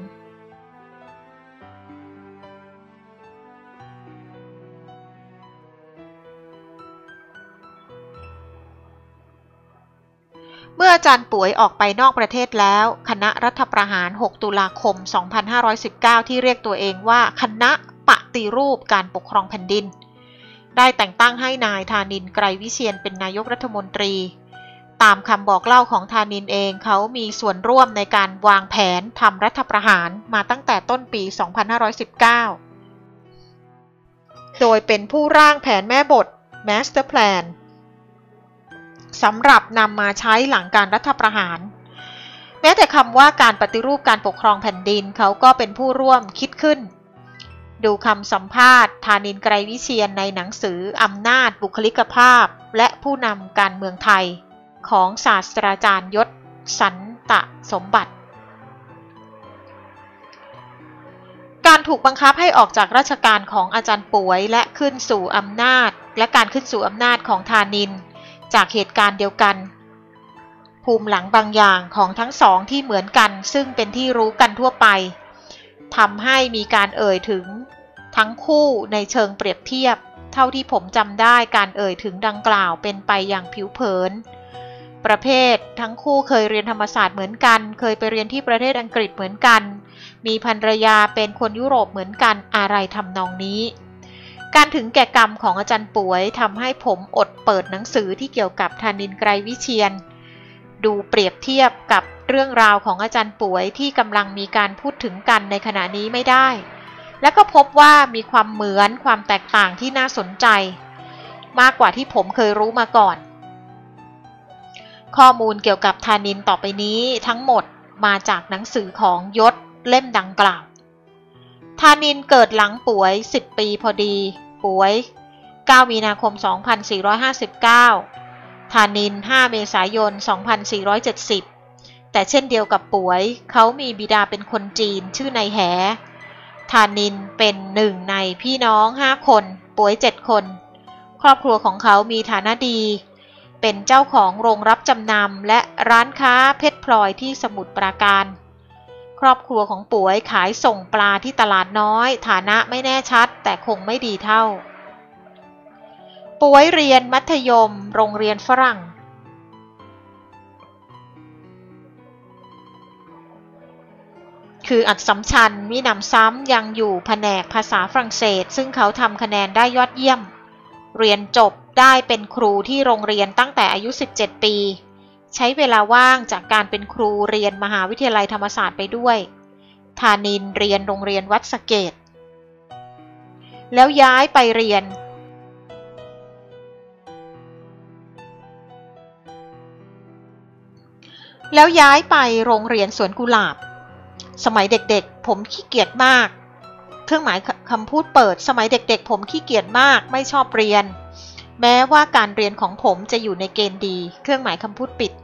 เมื่ออาจารย์ป่วยออกไปนอกประเทศแล้วคณะรัฐประหารหกตุลาคมสองพันห้าร้อยสิบเก้าที่เรียกตัวเองว่าคณะปฏิรูปการปกครองแผ่นดินได้แต่งตั้งให้นายธานินทร์ ไกรวิเชียรเป็นนายกรัฐมนตรีตามคำบอกเล่าของธานินทร์เองเขามีส่วนร่วมในการวางแผนทำรัฐประหารมาตั้งแต่ต้นปี สองพันห้าร้อยสิบเก้า โดยเป็นผู้ร่างแผนแม่บท Master Plan สำหรับนำมาใช้หลังการรัฐประหารแม้แต่คำว่าการปฏิรูปการปกครองแผ่นดินเขาก็เป็นผู้ร่วมคิดขึ้นดูคำสัมภาษณ์ธานินทร์ ไกรวิเชียรในหนังสืออำนาจบุคลิกภาพและผู้นำการเมืองไทยของศาสตราจารย์ยศสันตสมบัติการถูกบังคับให้ออกจากราชการของอาจารย์ป่วยและขึ้นสู่อำนาจและการขึ้นสู่อำนาจของธานินทร์จากเหตุการณ์เดียวกันภูมิหลังบางอย่างของทั้งสองที่เหมือนกันซึ่งเป็นที่รู้กันทั่วไปทำให้มีการเอ่ยถึงทั้งคู่ในเชิงเปรียบเทียบเท่าที่ผมจำได้การเอ่ยถึงดังกล่าวเป็นไปอย่างผิวเผินประเภททั้งคู่เคยเรียนธรรมศาสตร์เหมือนกันเคยไปเรียนที่ประเทศอังกฤษเหมือนกันมีภรรยาเป็นคนยุโรปเหมือนกันอะไรทำนองนี้การถึงแก่กรรมของอาจารย์ป่วยทำให้ผมอดเปิดหนังสือที่เกี่ยวกับธานินทร์ ไกรวิเชียรดูเปรียบเทียบกับเรื่องราวของอาจารย์ป่วยที่กำลังมีการพูดถึงกันในขณะนี้ไม่ได้และก็พบว่ามีความเหมือนความแตกต่างที่น่าสนใจมากกว่าที่ผมเคยรู้มาก่อนข้อมูลเกี่ยวกับธานินทร์ต่อไปนี้ทั้งหมดมาจากหนังสือของยศเล่มดังกล่าวธานินทร์เกิดหลังป่วยสิบปีพอดีป่วยเก้ามีนาคมสองพันสี่ร้อยห้าสิบเก้าธานินทร์ห้าเมษายนสองพันสี่ร้อยเจ็ดสิบแต่เช่นเดียวกับป่วยเขามีบิดาเป็นคนจีนชื่อนายแหธานินทร์เป็นหนึ่งในพี่น้องห้าคนป่วยเจ็ดคนครอบครัวของเขามีฐานะดีเป็นเจ้าของโรงรับจำนำและร้านค้าเพชรพลอยที่สมุทรปราการครอบครัวของป่วยขายส่งปลาที่ตลาดน้อยฐานะไม่แน่ชัดแต่คงไม่ดีเท่าป่วยเรียนมัธยมโรงเรียนฝรั่งคืออัดสำชัญมิหนำซ้ำยังอยู่แผนกภาษาฝรั่งเศสซึ่งเขาทำคะแนนได้ยอดเยี่ยมเรียนจบได้เป็นครูที่โรงเรียนตั้งแต่อายุสิบเจ็ดปีใช้เวลาว่างจากการเป็นครูเรียนมหาวิทยาลัยธรรมศาสตร์ไปด้วยธานินทร์เรียนโรงเรียนวัดสะเกษแล้วย้ายไปเรียนแล้วย้ายไปโรงเรียนสวนกุหลาบสมัยเด็กๆผมขี้เกียจมากเครื่องหมายคำพูดเปิดสมัยเด็กๆผมขี้เกียจมากไม่ชอบเรียนแม้ว่าการเรียนของผมจะอยู่ในเกณฑ์ดีเครื่องหมายคำพูดปิด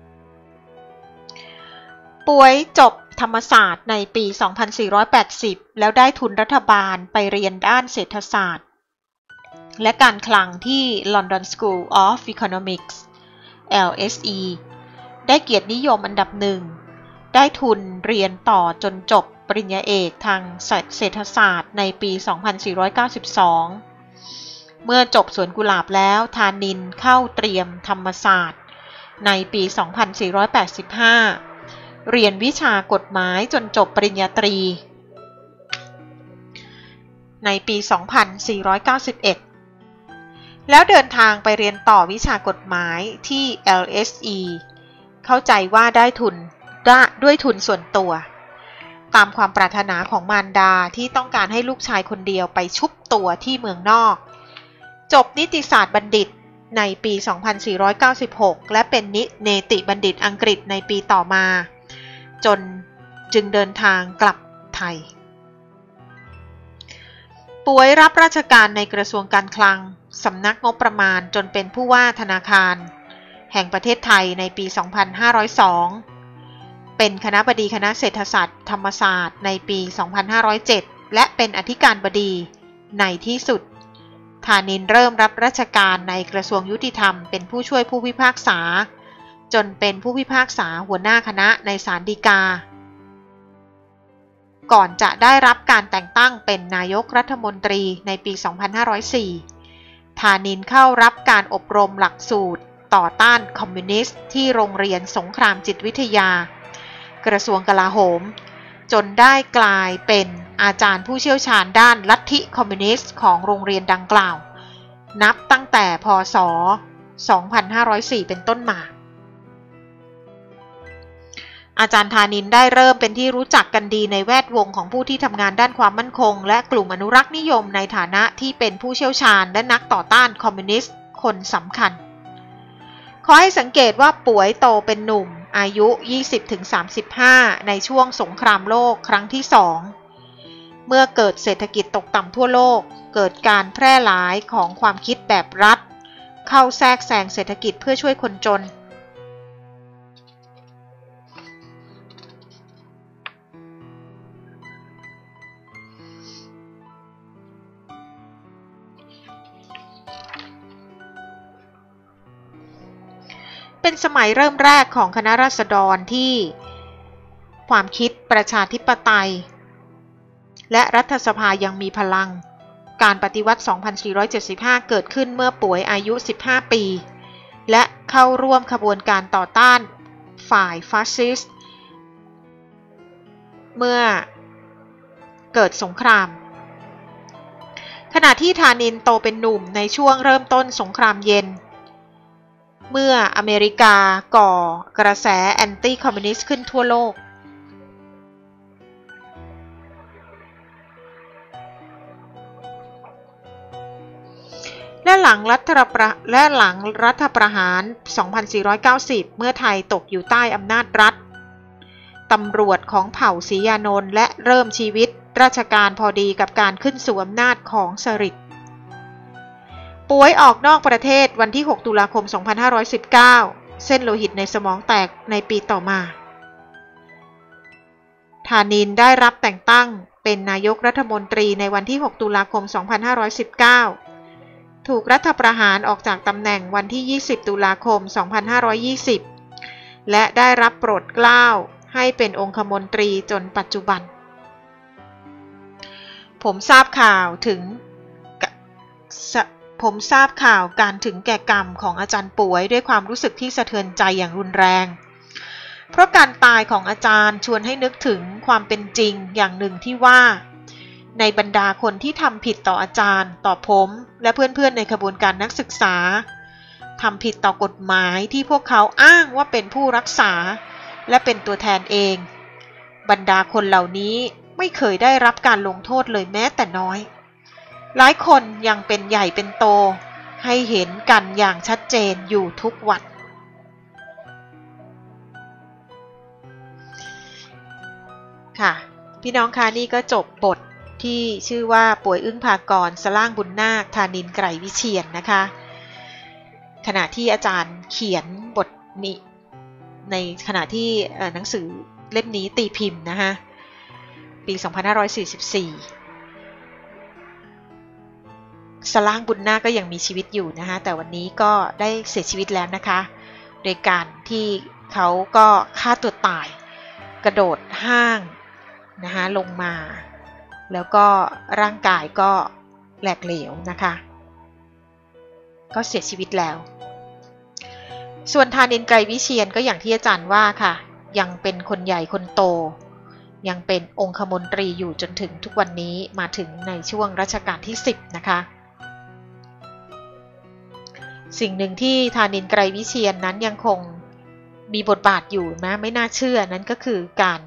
ป่วยจบธรรมศาสตร์ในปี สองพันสี่ร้อยแปดสิบ แล้วได้ทุนรัฐบาลไปเรียนด้านเศรษฐศาสตร์และการคลังที่ London School of Economics แอล เอส อี ได้เกียรตินิยมอันดับหนึ่งได้ทุนเรียนต่อจนจบปริญญาเอกทางเศรษฐศาสตร์ในปี สองพันสี่ร้อยเก้าสิบสอง เมื่อจบสวนกุหลาบแล้วธานินทร์เข้าเตรียมธรรมศาสตร์ในปี สองพันสี่ร้อยแปดสิบห้า เรียนวิชากฎหมายจนจบปริญญาตรีในปี สองพันสี่ร้อยเก้าสิบเอ็ด แล้วเดินทางไปเรียนต่อวิชากฎหมายที่ แอล เอส อี เข้าใจว่าได้ทุนด้วยทุนส่วนตัวตามความปรารถนาของมารดาที่ต้องการให้ลูกชายคนเดียวไปชุบตัวที่เมืองนอกจบนิติศาสตร์บัณฑิตในปี สองพันสี่ร้อยเก้าสิบหก และเป็นนิเนติบัณฑิตอังกฤษในปีต่อมาจนจึงเดินทางกลับไทยป่วยรับราชการในกระทรวงการคลังสำนักงบประมาณจนเป็นผู้ว่าธนาคารแห่งประเทศไทยในปี สองพันห้าร้อยสอง เป็นคณบดีคณะเศรษฐศาสตร์ธรรมศาสตร์ในปี สองพันห้าร้อยเจ็ด และเป็นอธิการบดีในที่สุดธานินทร์เริ่มรับราชการในกระทรวงยุติธรรมเป็นผู้ช่วยผู้พิพากษาจนเป็นผู้พิพากษาหัวหน้าคณะในศาลฎีกาก่อนจะได้รับการแต่งตั้งเป็นนายกรัฐมนตรีในปี สองพันห้าร้อยสี่ ธานินทร์เข้ารับการอบรมหลักสูตรต่อต้านคอมมิวนิสต์ที่โรงเรียนสงครามจิตวิทยากระทรวงกลาโหมจนได้กลายเป็นอาจารย์ผู้เชี่ยวชาญด้านลัทธิคอมมิวนิสต์ของโรงเรียนดังกล่าวนับตั้งแต่พ.ศ. สองพันห้าร้อยสี่ เป็นต้นมาอาจารย์ธานินได้เริ่มเป็นที่รู้จักกันดีในแวดวงของผู้ที่ทำงานด้านความมั่นคงและกลุ่มอนุรักษ์นิยมในฐานะที่เป็นผู้เชี่ยวชาญและนักต่อต้านคอมมิวนิสต์คนสำคัญขอให้สังเกตว่าป่วยโตเป็นหนุ่มอายุ ยี่สิบถึงสามสิบห้า ในช่วงสงครามโลกครั้งที่สองเมื่อเกิดเศรษฐกิจตกต่ำทั่วโลกเกิดการแพร่หลายของความคิดแบบรัฐเข้าแทรกแซงเศรษฐกิจเพื่อช่วยคนจนเป็นสมัยเริ่มแรกของคณะราษฎรที่ความคิดประชาธิปไตยและรัฐสภายังมีพลังการปฏิวัติ สองพันสี่ร้อยเจ็ดสิบห้า เกิดขึ้นเมื่อป่วยอายุ สิบห้า ปีและเข้าร่วมขบวนการต่อต้านฝ่ายฟาสซิสต์เมื่อเกิดสงครามขณะที่ธานินโตเป็นหนุ่มในช่วงเริ่มต้นสงครามเย็นเมื่ออเมริกาก่อกระแสแอนตี้คอมมิวนิสต์ขึ้นทั่วโลกและหลังรัฐประและหลังรัฐประหาร สองพันสี่ร้อยเก้าสิบ เมื่อไทยตกอยู่ใต้อำนาจรัฐตำรวจของเผ่าศรียานนท์และเริ่มชีวิตราชการพอดีกับการขึ้นสู่อำนาจของสฤษดิ์ป่วยออกนอกประเทศวันที่ หก ตุลาคม สองพันห้าร้อยสิบเก้า เส้นโลหิตในสมองแตกในปีต่อมาธานินได้รับแต่งตั้งเป็นนายกรัฐมนตรีในวันที่ หก ตุลาคม สองพันห้าร้อยสิบเก้า ถูกรัฐประหารออกจากตำแหน่งวันที่ ยี่สิบ ตุลาคม สองพันห้าร้อยยี่สิบ และได้รับโปรดเกล้าให้เป็นองคมนตรีจนปัจจุบันผมทราบข่าวถึงผมทราบข่าวการถึงแก่กรรมของอาจารย์ป่วยด้วยความรู้สึกที่สะเทือนใจอย่างรุนแรงเพราะการตายของอาจารย์ชวนให้นึกถึงความเป็นจริงอย่างหนึ่งที่ว่าในบรรดาคนที่ทำผิดต่ออาจารย์ต่อผมและเพื่อนๆในขบวนการนักศึกษาทำผิดต่อกฎหมายที่พวกเขาอ้างว่าเป็นผู้รักษาและเป็นตัวแทนเองบรรดาคนเหล่านี้ไม่เคยได้รับการลงโทษเลยแม้แต่น้อยหลายคนยังเป็นใหญ่เป็นโตให้เห็นกันอย่างชัดเจนอยู่ทุกวันค่ะพี่น้องคะนี่ก็จบบทที่ชื่อว่าป่วยอึ้งภากรสล่างบุญนาคธานินไกรวิเชียร นะคะขณะที่อาจารย์เขียนบทนี้ในขณะที่หนังสือเล่มนี้ตีพิมพ์นะคะปี สองพันห้าร้อยสี่สิบสี่ สล่างบุญนาคก็ยังมีชีวิตอยู่นะคะแต่วันนี้ก็ได้เสียชีวิตแล้วนะคะโดยการที่เขาก็ฆ่าตัวตายกระโดดห้างนะคะลงมาแล้วก็ร่างกายก็แหลกเหลวนะคะก็เสียชีวิตแล้วส่วนธานินไกรวิเชียรก็อย่างที่อาจารย์ว่าค่ะยังเป็นคนใหญ่คนโตยังเป็นองคมนตรีอยู่จนถึงทุกวันนี้มาถึงในช่วงรัชกาลที่สิบนะคะสิ่งหนึ่งที่ธานินไกรวิเชียร นั้นยังคงมีบทบาทอยู่นะไม่น่าเชื่อนั้นก็คือการ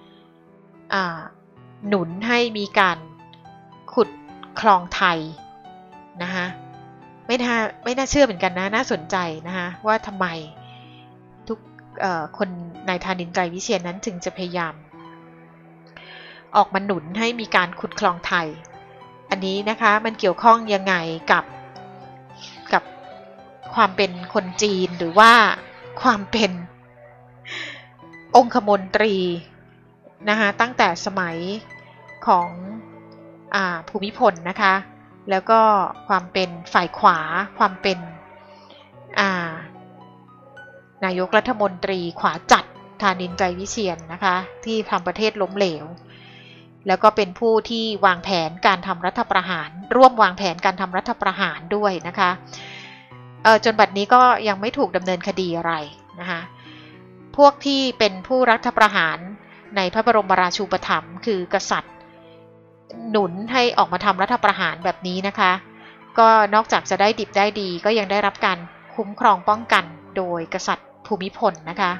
หนุนให้มีการขุดคลองไทยนะคะไม่น่าไม่น่าเชื่อเหมือนกันนะน่าสนใจนะคะว่าทำไมทุกคนในธานินไกรวิเชียรนั้นถึงจะพยายามออกมาหนุนให้มีการขุดคลองไทยอันนี้นะคะมันเกี่ยวข้องยังไงกับกับความเป็นคนจีนหรือว่าความเป็นองคมนตรีนะคะตั้งแต่สมัยของอ่าภูมิพลนะคะแล้วก็ความเป็นฝ่ายขวาความเป็นอ่านายกรัฐมนตรีขวาจัดธานินไกรวิเชียร นะคะที่ทำประเทศล้มเหลวแล้วก็เป็นผู้ที่วางแผนการทำรัฐประหารร่วมวางแผนการทำรัฐประหารด้วยนะคะเอ่อจนบัดนี้ก็ยังไม่ถูกดำเนินคดีอะไรนะคะพวกที่เป็นผู้รัฐประหารในพระบรมราชูปถัมภ์คือกษัตริย์หนุนให้ออกมาทำรัฐประหารแบบนี้นะคะก็นอกจากจะได้ดิบได้ดีก็ยังได้รับการคุ้มครองป้องกันโดยกษัตริย์ภูมิพลนะคะ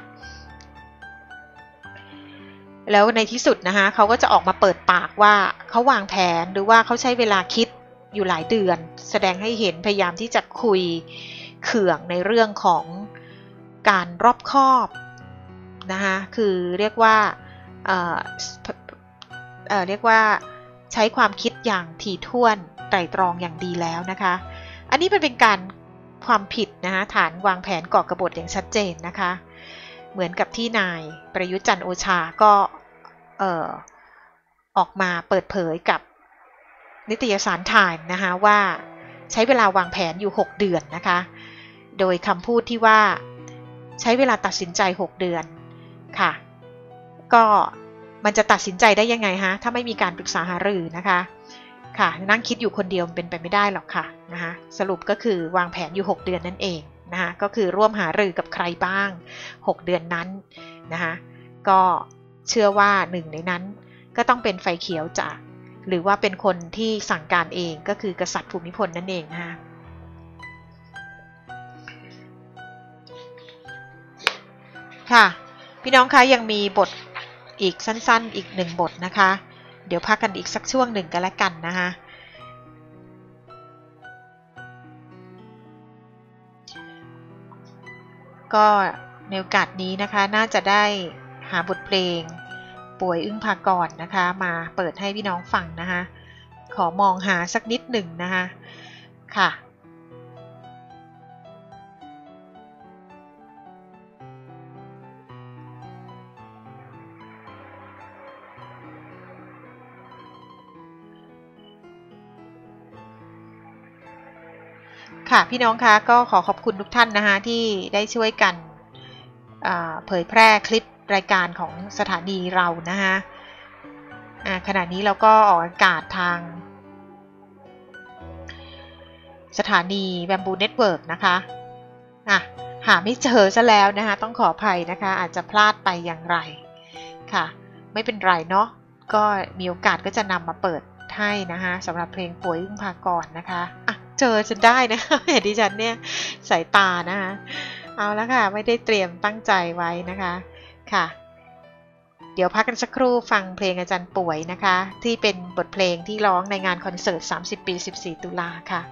แล้วในที่สุดนะคะเขาก็จะออกมาเปิดปากว่าเขาวางแผนหรือว่าเขาใช้เวลาคิดอยู่หลายเดือนแสดงให้เห็นพยายามที่จะคุยเขื่องในเรื่องของการรอบคอบนะคะคือเรียกว่าเอ่อเอ่อเรียกว่าใช้ความคิดอย่างถี่ถ้วนไตร่ตรองอย่างดีแล้วนะคะอันนี้มันเป็นการความผิดนะคะฐานวางแผนก่อกบฏอย่างชัดเจนนะคะเหมือนกับที่นายประยุทธ์จันทร์โอชาก็เอ่อออกมาเปิดเผยกับนิตยสาร Time นะคะว่าใช้เวลาวางแผนอยู่หกเดือนนะคะโดยคำพูดที่ว่าใช้เวลาตัดสินใจหกเดือนค่ะก็มันจะตัดสินใจได้ยังไงฮะถ้าไม่มีการปรึกษาหารือนะคะค่ะนั่งคิดอยู่คนเดียวเป็นไปไม่ได้หรอกค่ะนะคะสรุปก็คือวางแผนอยู่หกเดือนนั่นเองนะคะก็คือร่วมหารือกับใครบ้างหกเดือนนั้นนะคะก็เชื่อว่าหนึ่งในนั้นก็ต้องเป็นไฟเขียวจากหรือว่าเป็นคนที่สั่งการเองก็คือกษัตริย์ภูมิพลนั่นเองนะคะค่ะพี่น้องคะยังมีบทอีกสั้นๆอีกหนึ่งบทนะคะเดี๋ยวพักกันอีกสักช่วงหนึ่งกันแล้วกันนะคะก็ในโอกาสนี้นะคะน่าจะได้หาบทเพลงป่วยอึ้งภากรนะคะมาเปิดให้พี่น้องฟังนะคะขอมองหาสักนิดหนึ่งนะคะค่ะค่ะพี่น้องคะก็ขอขอบคุณทุกท่านนะคะที่ได้ช่วยกันเผยแพร่คลิปรายการของสถานีเรานะคะขณะนี้เราก็ออกอากาศทางสถานีแบมบูเน็ตเวิร์กนะคะอ่ะหาไม่เจอซะแล้วนะคะต้องขออภัยนะคะอาจจะพลาดไปอย่างไรค่ะไม่เป็นไรเนาะก็มีโอกาสก็จะนำมาเปิดให้นะคะสำหรับเพลงป่วยอึ้งภากรนะคะอ่ะเจอจนได้นะเห็นดิฉันเนี่ยสายตานะคะเอาแล้วค่ะไม่ได้เตรียมตั้งใจไว้นะคะค่ะเดี๋ยวพักกันสักครู่ฟังเพลงอาจารย์ป่วยนะคะที่เป็นบทเพลงที่ร้องในงานคอนเสิร์ตสามสิบปีสิบสี่ตุลาค่ะ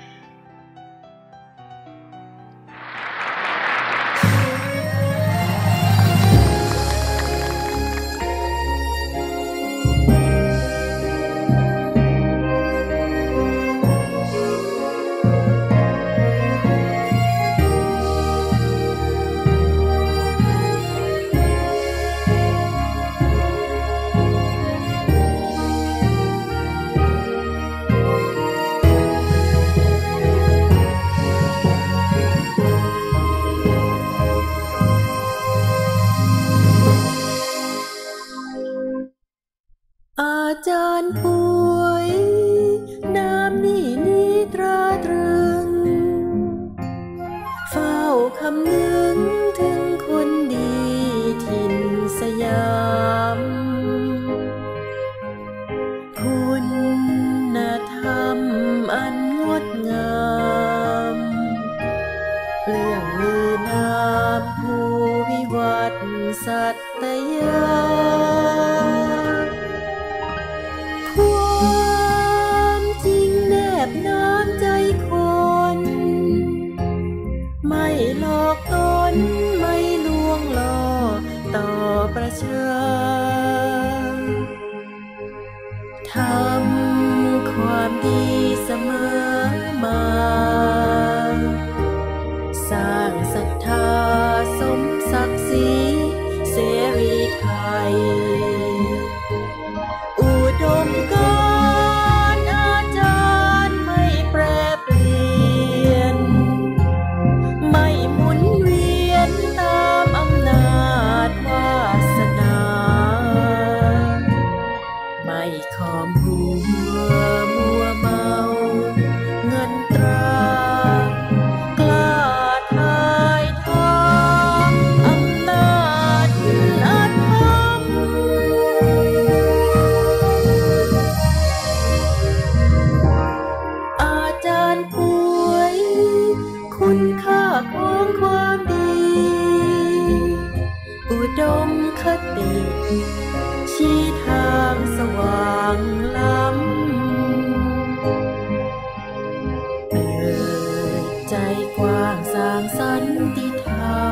อาจารย์ป่วยน้ำนี่นี้ตราตรึงเฝ้าคำนึงถึงคนดีถิ่นสยามคุณธรรมอันงดงามเปลื่องลือนามผู้วิวัฒน์สัตยาความจริงแนบน้ำใจคนไม่หลอกตนไม่ลวงล่อต่อประชาทำความดีเสมอมาสร้างศรัทธาสมศักดิ์ศรีเสรีไทยอุดมการณ์อาจารย์ไม่แปรเปลี่ยนไม่หมุนเวียนตามอำนาจวาสนามคติชี้ทางสว่างล้ำเปิดใจกว้างสร้างสันติธรรม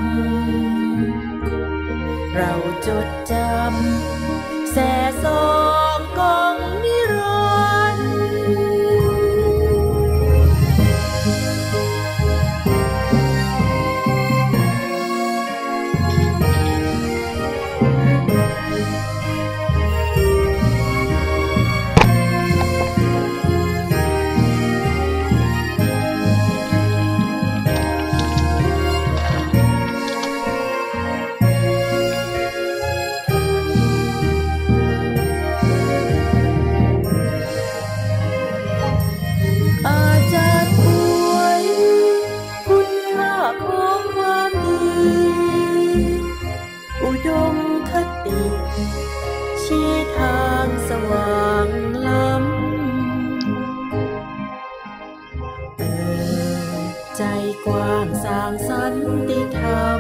เราจดจำแส่ซองกองนิรันดร์ชี้ทางสว่างล้ำเปิดใจกว้างสร้างสันติธรรม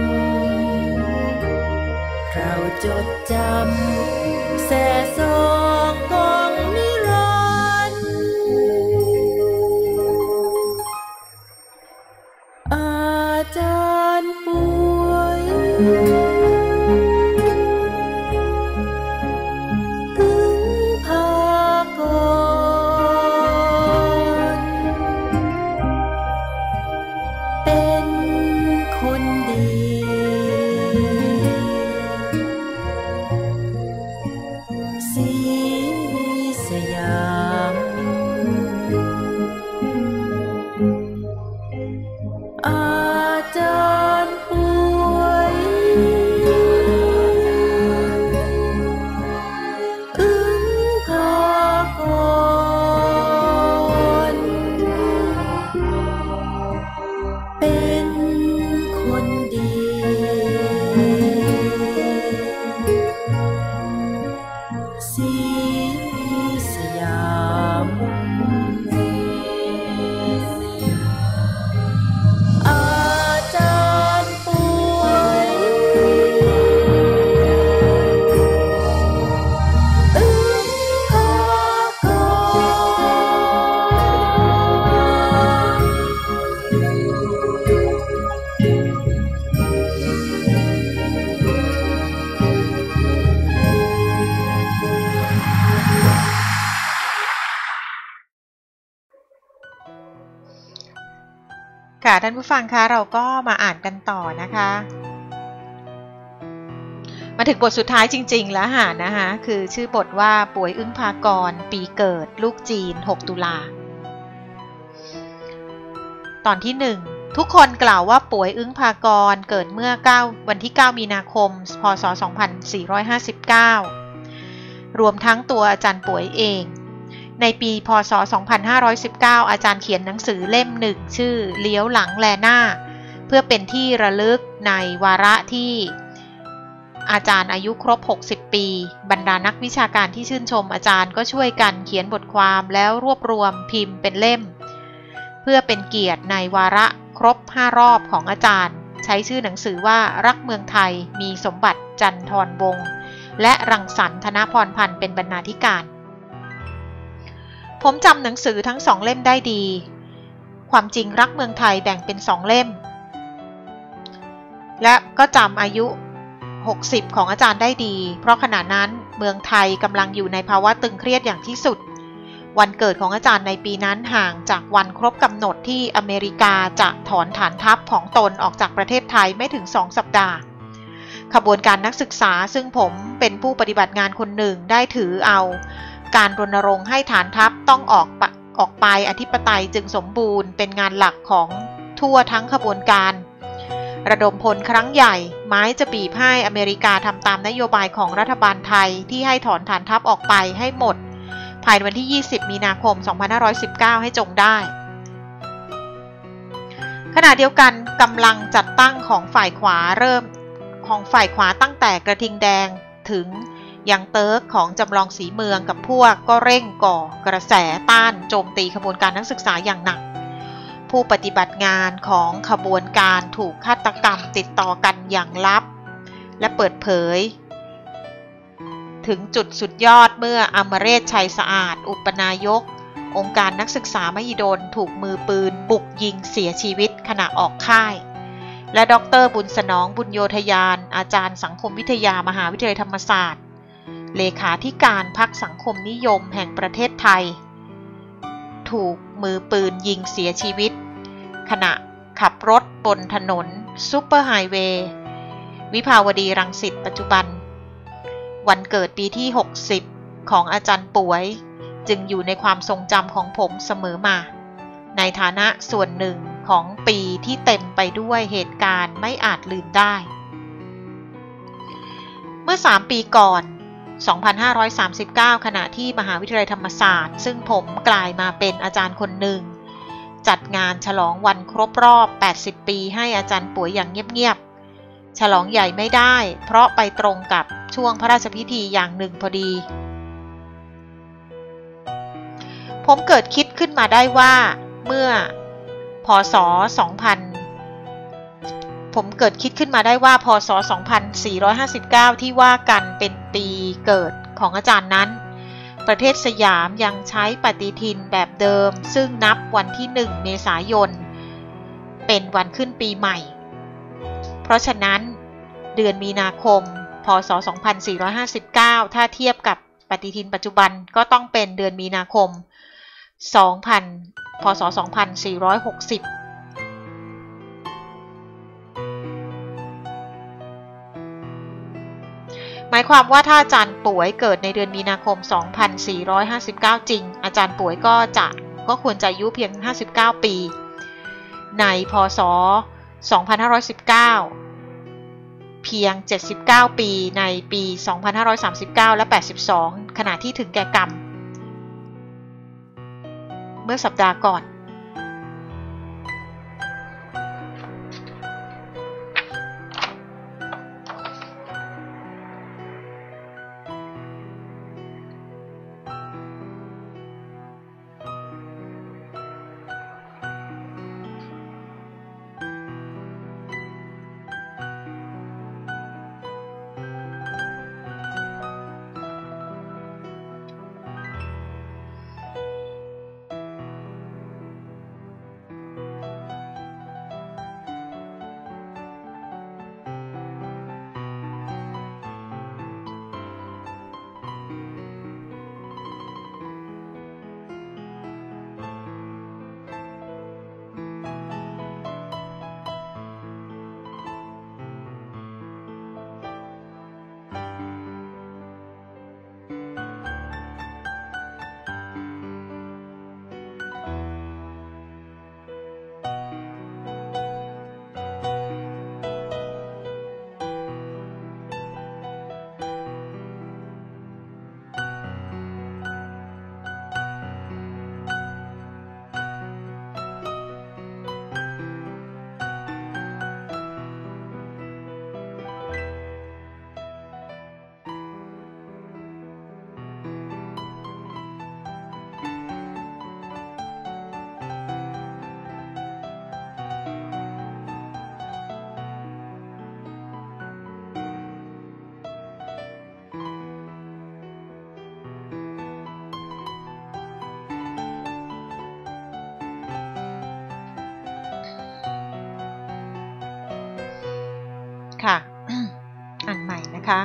เราจดจำแส่ซองกองนิรันดร์อาจารย์ป่วยค่ะท่านผู้ฟังคะเราก็มาอ่านกันต่อนะคะมาถึงบทสุดท้ายจริงๆแล้วค่ะนะคะคือชื่อบทว่าป่วยอึ้งภากรปีเกิดลูกจีนหกตุลาตอนที่หนึ่งทุกคนกล่าวว่าป่วยอึ้งภากรเกิดเมื่อ9วันที่เก้ามีนาคมพ.ศ. สองพันสี่ร้อยห้าสิบเก้ารวมทั้งตัวอาจารย์ป่วยเองในปีพ.ศ. สองพันห้าร้อยสิบเก้าอาจารย์เขียนหนังสือเล่มหนึ่งชื่อเลี้ยวหลังแลหน้าเพื่อเป็นที่ระลึกในวาระที่อาจารย์อายุครบหกสิบปีบรรดานักวิชาการที่ชื่นชมอาจารย์ก็ช่วยกันเขียนบทความแล้วรวบรวมพิมพ์เป็นเล่มเพื่อเป็นเกียรติในวาระครบห้ารอบของอาจารย์ใช้ชื่อหนังสือว่ารักเมืองไทยมีสมบัติจันทรวงศ์และรังสรรค์ธนพรพันธ์เป็นบรรณาธิการผมจำหนังสือทั้งสองเล่มได้ดีความจริงรักเมืองไทยแบ่งเป็นสองเล่มและก็จำอายุหกสิบของอาจารย์ได้ดีเพราะขณะนั้นเมืองไทยกำลังอยู่ในภาวะตึงเครียดอย่างที่สุดวันเกิดของอาจารย์ในปีนั้นห่างจากวันครบกำหนดที่อเมริกาจะถอนฐานทัพของตนออกจากประเทศไทยไม่ถึงสองสัปดาห์ขบวนการนักศึกษาซึ่งผมเป็นผู้ปฏิบัติงานคนหนึ่งได้ถือเอาการรณรงค์ให้ฐานทัพต้องออกออกไปอธิปไตยจึงสมบูรณ์เป็นงานหลักของทั่วทั้งขบวนการระดมพลครั้งใหญ่ไม้จะบีบให้อเมริกาทำตามนโยบายของรัฐบาลไทยที่ให้ถอนฐานทัพออกไปให้หมดภายในวันที่ยี่สิบมีนาคมสองพันห้าร้อยสิบเก้าให้จงได้ขณะเดียวกันกำลังจัดตั้งของฝ่ายขวาเริ่มของฝ่ายขวาตั้งแต่กระทิงแดงถึงยังเติร์กของจำลองสีเมืองกับพวกก็เร่งก่อกระแสต้านโจมตีขบวนการนักศึกษาอย่างหนักผู้ปฏิบัติงานของขบวนการถูกฆาตกรรมติดต่อกันอย่างลับและเปิดเผยถึงจุดสุดยอดเมื่ออมเรศชัยสะอาดอุปนายกองค์การนักศึกษามหิดลถูกมือปืนบุกยิงเสียชีวิตขณะออกค่ายและดร.บุญสนองบุญโยธยานอาจารย์สังคมวิทยามหาวิทยาลัยธรรมศาสตร์เลขาธิการพรรคสังคมนิยมแห่งประเทศไทยถูกมือปืนยิงเสียชีวิตขณะขับรถบนถนนซุปเปอร์ไฮเวย์วิภาวดีรังสิตปัจจุบันวันเกิดปีที่หกสิบของอาจารย์ป่วยจึงอยู่ในความทรงจำของผมเสมอมาในฐานะส่วนหนึ่งของปีที่เต็มไปด้วยเหตุการณ์ไม่อาจลืมได้เมื่อสามปีก่อนสองพันห้าร้อยสามสิบเก้า ขณะที่มหาวิทยาลัยธรรมศาสตร์ซึ่งผมกลายมาเป็นอาจารย์คนหนึ่งจัดงานฉลองวันครบรอบแปดสิบปีให้อาจารย์ป่วยอย่างเงียบๆฉลองใหญ่ไม่ได้เพราะไปตรงกับช่วงพระราชพิธีอย่างหนึ่งพอดีผมเกิดคิดขึ้นมาได้ว่าเมื่อพ.ศ. สองพันผมเกิดคิดขึ้นมาได้ว่าพ.ศ. สองพันสี่ร้อยห้าสิบเก้าที่ว่ากันเป็นปีเกิดของอาจารย์นั้นประเทศสยามยังใช้ปฏิทินแบบเดิมซึ่งนับวันที่หนึ่งเมษายนเป็นวันขึ้นปีใหม่เพราะฉะนั้นเดือนมีนาคมพ.ศ. สองพันสี่ร้อยห้าสิบเก้าถ้าเทียบกับปฏิทินปัจจุบันก็ต้องเป็นเดือนมีนาคมสองพันพ.ศ. สองพันสี่ร้อยหกสิบหมายความว่าถ้าอาจารย์ป่วยเกิดในเดือนมีนาคมสองพันสี่ร้อยห้าสิบเก้าจริงอาจารย์ป่วยก็จะก็ควรจะอายุเพียงห้าสิบเก้าปีในพ.ศ. สองพันห้าร้อยสิบเก้าเพียงเจ็ดสิบเก้าปีในปีสองพันห้าร้อยสามสิบเก้าและแปดสิบสองขณะที่ถึงแก่กรรมเมื่อสัปดาห์ก่อนค่ะ อ่านใหม่นะคะ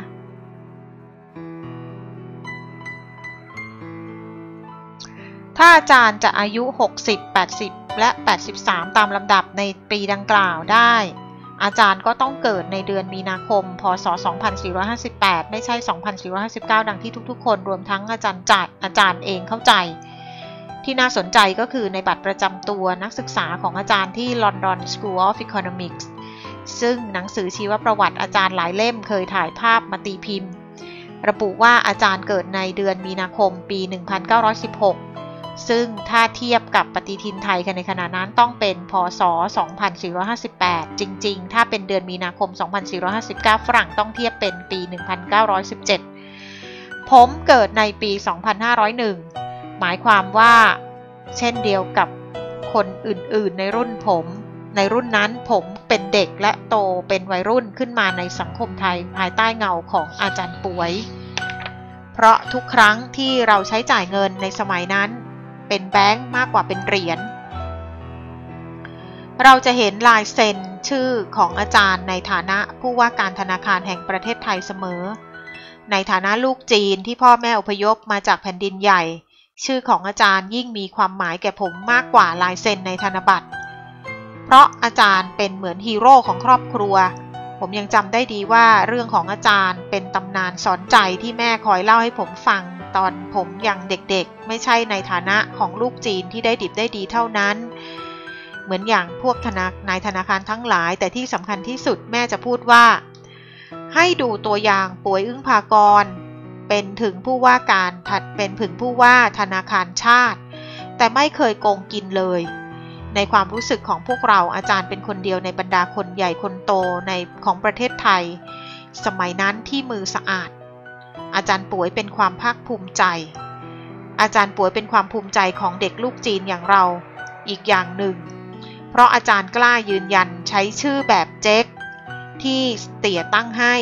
ถ้าอาจารย์จะอายุหกสิบ แปดสิบและแปดสิบสามตามลำดับในปีดังกล่าวได้อาจารย์ก็ต้องเกิดในเดือนมีนาคมพ.ศ. สองพันสี่ร้อยห้าสิบแปดไม่ใช่สองพันสี่ร้อยห้าสิบเก้าดังที่ทุกๆคนรวมทั้งอาจารย์จัดอาจารย์เองเข้าใจที่น่าสนใจก็คือในบัตรประจำตัวนักศึกษาของอาจารย์ที่ London School of Economics ซึ่งหนังสือชีวประวัติอาจารย์หลายเล่มเคยถ่ายภาพมาตีพิมพ์ระบุว่าอาจารย์เกิดในเดือนมีนาคมปีหนึ่งพันเก้าร้อยสิบหกซึ่งถ้าเทียบกับปฏิทินไทยกันในขณะนั้นต้องเป็นพ.ศ. สองพันสี่ร้อยห้าสิบแปดจริงๆถ้าเป็นเดือนมีนาคมสองพันสี่ร้อยห้าสิบเก้าฝรั่งต้องเทียบเป็นปีหนึ่งพันเก้าร้อยสิบเจ็ดผมเกิดในปีสองพันห้าร้อยเอ็ดหมายความว่าเช่นเดียวกับคนอื่นๆในรุ่นผมในรุ่นนั้นผมเป็นเด็กและโตเป็นวัยรุ่นขึ้นมาในสังคมไทยภายใต้เงาของอาจารย์ป่วยเพราะทุกครั้งที่เราใช้จ่ายเงินในสมัยนั้นเป็นแบงค์มากกว่าเป็นเหรียญเราจะเห็นลายเซ็นชื่อของอาจารย์ในฐานะผู้ว่าการธนาคารแห่งประเทศไทยเสมอในฐานะลูกจีนที่พ่อแม่อพยพมาจากแผ่นดินใหญ่ชื่อของอาจารย์ยิ่งมีความหมายแก่ผมมากกว่าลายเซ็นในธนบัตรเพราะอาจารย์เป็นเหมือนฮีโร่ของครอบครัวผมยังจำได้ดีว่าเรื่องของอาจารย์เป็นตำนานสอนใจที่แม่คอยเล่าให้ผมฟังตอนผมยังเด็กๆไม่ใช่ในฐานะของลูกจีนที่ได้ดิบได้ดีเท่านั้นเหมือนอย่างพวกธนานายธนาคารทั้งหลายแต่ที่สำคัญที่สุดแม่จะพูดว่าให้ดูตัวอย่างป่วยอึ้งภากรเป็นถึงผู้ว่าการเป็นถึงผู้ว่าธนาคารชาติแต่ไม่เคยโกงกินเลยในความรู้สึกของพวกเราอาจารย์เป็นคนเดียวในบรรดาคนใหญ่คนโตในของประเทศไทยสมัยนั้นที่มือสะอาดอาจารย์ป่วยเป็นความภาคภูมิใจอาจารย์ป่วยเป็นความภูมิใจของเด็กลูกจีนอย่างเราอีกอย่างหนึ่งเพราะอาจารย์กล้ายืนยันใช้ชื่อแบบเจ๊กที่เตี่ยตั้งให้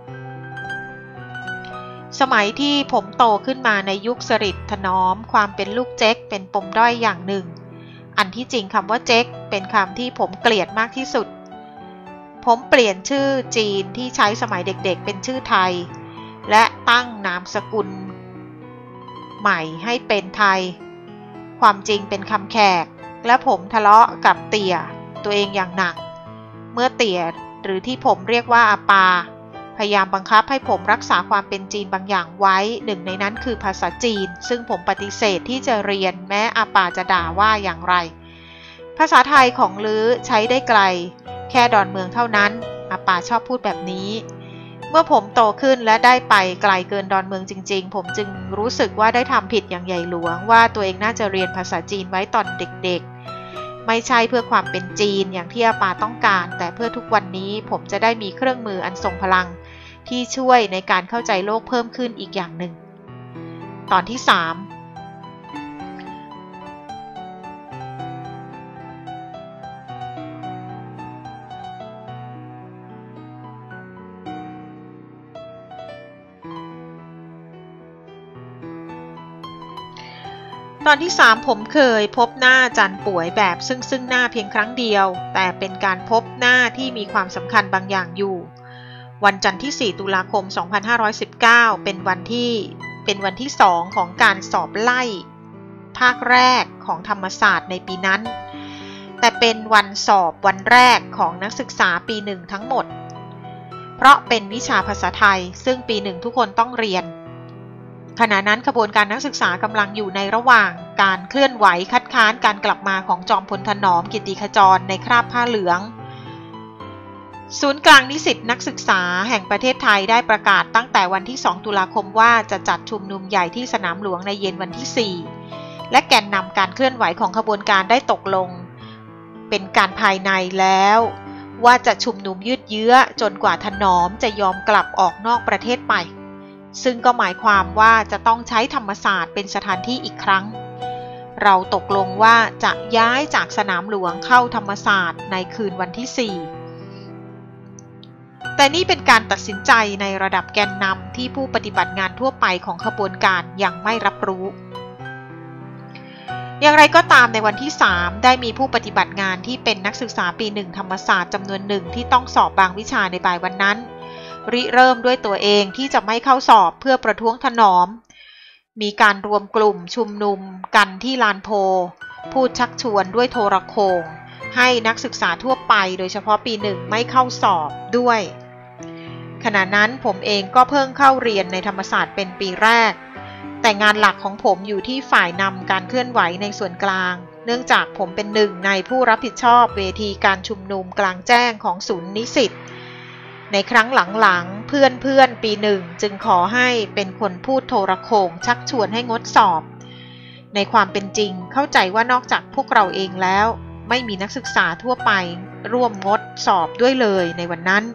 สมัยที่ผมโตขึ้นมาในยุคสฤษดิ์ถนอมความเป็นลูกเจ๊กเป็นปมด้อยอย่างหนึ่งอันที่จริงคำว่าเจ๊กเป็นคำที่ผมเกลียดมากที่สุดผมเปลี่ยนชื่อจีนที่ใช้สมัยเด็กๆเป็นชื่อไทยและตั้งนามสกุลใหม่ให้เป็นไทยความจริงเป็นคำแขกและผมทะเลาะกับเตี่ยตัวเองอย่างหนักเมื่อเตี่ยหรือที่ผมเรียกว่าอาปาพยายามบังคับให้ผมรักษาความเป็นจีนบางอย่างไว้หนึ่งในนั้นคือภาษาจีนซึ่งผมปฏิเสธที่จะเรียนแม้อาปาจะด่าว่าอย่างไรภาษาไทยของลือใช้ได้ไกลแค่ดอนเมืองเท่านั้นอาปาชอบพูดแบบนี้เมื่อผมโตขึ้นและได้ไปไกลเกินดอนเมืองจริงๆผมจึงรู้สึกว่าได้ทำผิดอย่างใหญ่หลวงว่าตัวเองน่าจะเรียนภาษาจีนไว้ตอนเด็กๆไม่ใช่เพื่อความเป็นจีนอย่างที่อาปาต้องการแต่เพื่อทุกวันนี้ผมจะได้มีเครื่องมืออันทรงพลังที่ช่วยในการเข้าใจโลกเพิ่มขึ้นอีกอย่างหนึ่งตอนที่สามตอนที่สามผมเคยพบหน้าอาจารย์ป่วยแบบซึ่งซึ่งหน้าเพียงครั้งเดียวแต่เป็นการพบหน้าที่มีความสำคัญบางอย่างอยู่วันจันทร์ที่สี่ตุลาคมสองพันห้าร้อยสิบเก้าเป็นวันที่เป็นวันที่สองของการสอบไล่ภาคแรกของธรรมศาสตร์ในปีนั้นแต่เป็นวันสอบวันแรกของนักศึกษาปีหนึ่งทั้งหมดเพราะเป็นวิชาภาษาไทยซึ่งปีหนึ่งทุกคนต้องเรียนขณะนั้นขบวนการนักศึกษากำลังอยู่ในระหว่างการเคลื่อนไหวคัดค้านการกลับมาของจอมพลถนอมกิตติขจรในคราบผ้าเหลืองศูนย์กลางนิสิตนักศึกษาแห่งประเทศไทยได้ประกาศตั้งแต่วันที่สองตุลาคมว่าจะจัดชุมนุมใหญ่ที่สนามหลวงในเย็นวันที่สี่และแกนนำการเคลื่อนไหวของขบวนการได้ตกลงเป็นการภายในแล้วว่าจะชุมนุมยืดเยื้อจนกว่าถนอมจะยอมกลับออกนอกประเทศไปซึ่งก็หมายความว่าจะต้องใช้ธรรมศาสตร์เป็นสถานที่อีกครั้งเราตกลงว่าจะย้ายจากสนามหลวงเข้าธรรมศาสตร์ในคืนวันที่สี่แต่นี่เป็นการตัดสินใจในระดับแกนนำที่ผู้ปฏิบัติงานทั่วไปของขบวนการยังไม่รับรู้อย่างไรก็ตามในวันที่สามได้มีผู้ปฏิบัติงานที่เป็นนักศึกษาปีหนึ่งธรรมศาสตร์จำนวนหนึ่งที่ต้องสอบบางวิชาในบ่ายวันนั้นริเริ่มด้วยตัวเองที่จะไม่เข้าสอบเพื่อประท้วงถนอมมีการรวมกลุ่มชุมนุมกันที่ลานโพพูดชักชวนด้วยโทรโข่งให้นักศึกษาทั่วไปโดยเฉพาะปีหนึ่งไม่เข้าสอบด้วยขณะนั้นผมเองก็เพิ่งเข้าเรียนในธรรมศาสตร์เป็นปีแรกแต่งานหลักของผมอยู่ที่ฝ่ายนำการเคลื่อนไหวในส่วนกลางเนื่องจากผมเป็นหนึ่งในผู้รับผิดชอบเวทีการชุมนุมกลางแจ้งของศูนย์นิสิตในครั้งหลังๆเพื่อนๆปีหนึ่งจึงขอให้เป็นคนพูดโทรโข่งชักชวนให้งดสอบในความเป็นจริงเข้าใจว่านอกจากพวกเราเองแล้วไม่มีนักศึกษาทั่วไปร่วมงดสอบด้วยเลยในวันนั้น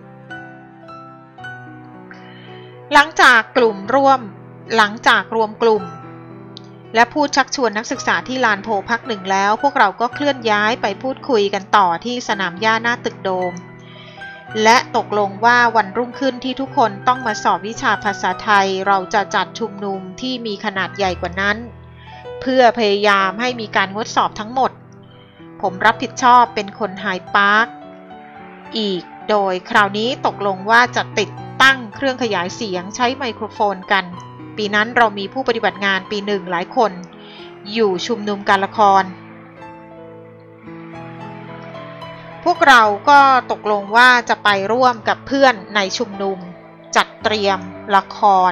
หลังจากกลุ่มร่วมหลังจากรวมกลุ่มและพูดชักชวนนักศึกษาที่ลานโพพักหนึ่งแล้วพวกเราก็เคลื่อนย้ายไปพูดคุยกันต่อที่สนามหญ้าหน้าตึกโดมและตกลงว่าวันรุ่งขึ้นที่ทุกคนต้องมาสอบวิชาภาษาไทยเราจะจัดชุมนุมที่มีขนาดใหญ่กว่านั้นเพื่อพยายามให้มีการงดสอบทั้งหมดผมรับผิดชอบเป็นคนไฮพาร์คอีกโดยคราวนี้ตกลงว่าจะติดตั้งเครื่องขยายเสียงใช้ไมโครโฟนกันปีนั้นเรามีผู้ปฏิบัติงานปีหนึ่งหลายคนอยู่ชุมนุมการละครพวกเราก็ตกลงว่าจะไปร่วมกับเพื่อนในชุมนุมจัดเตรียมละคร